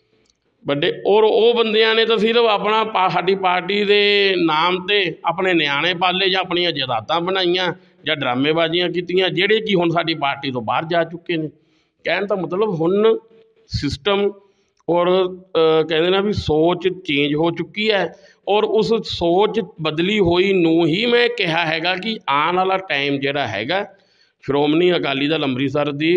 ਵੱਡੇ, ਔਰ ਉਹ ਬੰਦਿਆਂ ਨੇ ਤਾਂ ਸਿਰਫ ਆਪਣਾ ਪਾ ਸਾਡੀ ਪਾਰਟੀ ਦੇ ਨਾਮ 'ਤੇ ਆਪਣੇ ਨਿਆਣੇ ਪਾਲੇ ਜਾਂ ਆਪਣੀਆਂ ਜਾਇਦਾਦਾਂ ਬਣਾਈਆਂ ਜਾਂ ਡਰਾਮੇਬਾਜ਼ੀਆਂ ਕੀਤੀਆਂ, ਜਿਹੜੇ ਕਿ ਹੁਣ ਸਾਡੀ ਪਾਰਟੀ ਤੋਂ ਬਾਹਰ ਜਾ ਚੁੱਕੇ ਨੇ। ਕਹਿਣ ਦਾ ਮਤਲਬ ਹੁਣ ਸਿਸਟਮ ਔਰ ਕਹਿੰਦੇ ਨਾ ਵੀ ਸੋਚ ਚੇਂਜ ਹੋ ਚੁੱਕੀ ਹੈ। ਔਰ ਉਸ ਸੋਚ ਬਦਲੀ ਹੋਈ ਨੂੰ ਹੀ ਮੈਂ ਕਿਹਾ ਹੈਗਾ ਕਿ ਆਉਣ ਵਾਲਾ ਟਾਈਮ ਜਿਹੜਾ ਹੈਗਾ, ਸ਼੍ਰੋਮਣੀ ਅਕਾਲੀ ਦਲ ਅੰਮ੍ਰਿਤਸਰ ਦੀ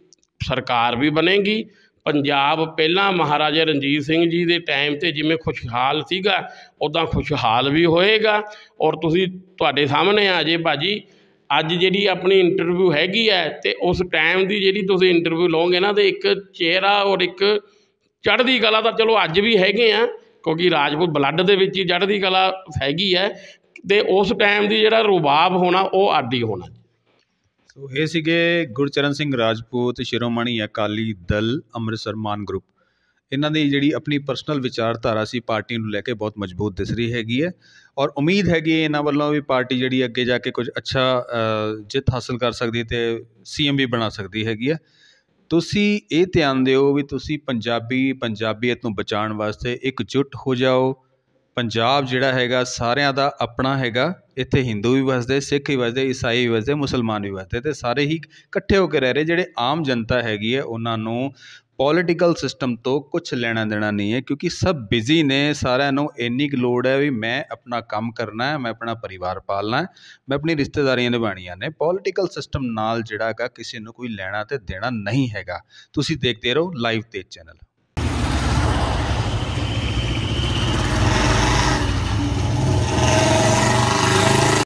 ਸਰਕਾਰ ਵੀ ਬਣੇਗੀ। ਪੰਜਾਬ ਪਹਿਲਾਂ ਮਹਾਰਾਜਾ ਰਣਜੀਤ ਸਿੰਘ ਜੀ ਦੇ ਟਾਈਮ 'ਤੇ ਜਿਵੇਂ ਖੁਸ਼ਹਾਲ ਸੀਗਾ, ਉੱਦਾਂ ਖੁਸ਼ਹਾਲ ਵੀ ਹੋਏਗਾ। ਔਰ ਤੁਸੀਂ ਤੁਹਾਡੇ ਸਾਹਮਣੇ ਆ ਜੇ ਭਾਜੀ, ਅੱਜ ਜਿਹੜੀ ਆਪਣੀ ਇੰਟਰਵਿਊ ਹੈਗੀ ਹੈ, ਅਤੇ ਉਸ ਟਾਈਮ ਦੀ ਜਿਹੜੀ ਤੁਸੀਂ ਇੰਟਰਵਿਊ ਲਓਗੇ ਨਾ, ਅਤੇ ਇੱਕ ਚਿਹਰਾ ਔਰ ਇੱਕ ਚੜ੍ਹਦੀ ਕਲਾ ਤਾਂ ਚਲੋ ਅੱਜ ਵੀ ਹੈਗੇ ਆ, ਕਿਉਂਕਿ ਰਾਜਪੂਤ ਬਲੱਡ ਦੇ ਵਿੱਚ ਹੀ ਚੜ੍ਹਦੀ ਕਲਾ ਹੈਗੀ ਹੈ, ਅਤੇ ਉਸ ਟਾਈਮ ਦੀ ਜਿਹੜਾ ਰੁਬਾਬ ਹੋਣਾ ਉਹ ਅੱਡ ਹੀ ਹੋਣਾ। ਸੋ ਇਹ ਸੀਗੇ ਗੁਰਚਰਨ ਸਿੰਘ ਰਾਜਪੂਤ, ਸ਼੍ਰੋਮਣੀ ਅਕਾਲੀ ਦਲ ਅੰਮ੍ਰਿਤਸਰ ਮਾਨ ਗਰੁੱਪ। ਇਹਨਾਂ ਦੀ ਜਿਹੜੀ ਆਪਣੀ ਪਰਸਨਲ ਵਿਚਾਰਧਾਰਾ ਸੀ ਪਾਰਟੀ ਨੂੰ ਲੈ ਕੇ ਬਹੁਤ ਮਜ਼ਬੂਤ ਦਿਸ ਰਹੀ ਹੈਗੀ ਹੈ, ਔਰ ਉਮੀਦ ਹੈਗੀ ਹੈ ਇਹਨਾਂ ਵੱਲੋਂ ਵੀ ਪਾਰਟੀ ਜਿਹੜੀ ਅੱਗੇ ਜਾ ਕੇ ਕੁਝ ਅੱਛਾ ਜਿੱਤ ਹਾਸਲ ਕਰ ਸਕਦੀ ਅਤੇ ਸੀ ਐਮ ਵੀ ਬਣਾ ਸਕਦੀ ਹੈਗੀ ਹੈ। ਤੁਸੀਂ ਇਹ ਧਿਆਨ ਦਿਓ ਵੀ ਤੁਸੀਂ ਪੰਜਾਬੀ ਪੰਜਾਬੀਅਤ ਨੂੰ ਬਚਾਉਣ ਵਾਸਤੇ ਇਕਜੁੱਟ ਹੋ ਜਾਓ। ਪੰਜਾਬ ਜਿਹੜਾ ਹੈਗਾ ਸਾਰਿਆਂ ਦਾ ਆਪਣਾ ਹੈਗਾ। ਇੱਥੇ ਹਿੰਦੂ ਵੀ ਵਸਦੇ, ਸਿੱਖ ਵੀ ਵਸਦੇ, ਈਸਾਈ ਵੀ ਵਸਦੇ, ਮੁਸਲਮਾਨ ਵੀ ਵਸਦੇ, ਅਤੇ ਸਾਰੇ ਹੀ ਇਕੱਠੇ ਹੋ ਕੇ ਰਹਿ ਰਹੇ। ਜਿਹੜੇ ਆਮ ਜਨਤਾ ਹੈਗੀ ਹੈ ਉਹਨਾਂ ਨੂੰ ਪੋਲੀਟੀਕਲ ਸਿਸਟਮ ਤੋਂ ਕੁਛ ਲੈਣਾ ਦੇਣਾ ਨਹੀਂ ਹੈ, ਕਿਉਂਕਿ ਸਭ ਬਿਜ਼ੀ ਨੇ। ਸਾਰਿਆਂ ਨੂੰ ਇੰਨੀ ਕੁ ਲੋੜ ਹੈ ਵੀ ਮੈਂ ਆਪਣਾ ਕੰਮ ਕਰਨਾ ਹੈ, ਮੈਂ ਆਪਣਾ ਪਰਿਵਾਰ ਪਾਲਣਾ ਹੈ, ਮੈਂ ਆਪਣੀ ਰਿਸ਼ਤੇਦਾਰੀਆਂ ਨਿਭਾਉਣੀਆਂ ਨੇ। ਪੋਲੀਟੀਕਲ ਸਿਸਟਮ ਨਾਲ ਜਿਹੜਾ ਹੈਗਾ ਕਿਸੇ ਨੂੰ ਕੋਈ ਲੈਣਾ ਅਤੇ ਦੇਣਾ ਨਹੀਂ ਹੈਗਾ। ਤੁਸੀਂ ਦੇਖਦੇ ਰਹੋ ਲਾਈਵ ਤੇਜ਼ ਚੈਨਲ।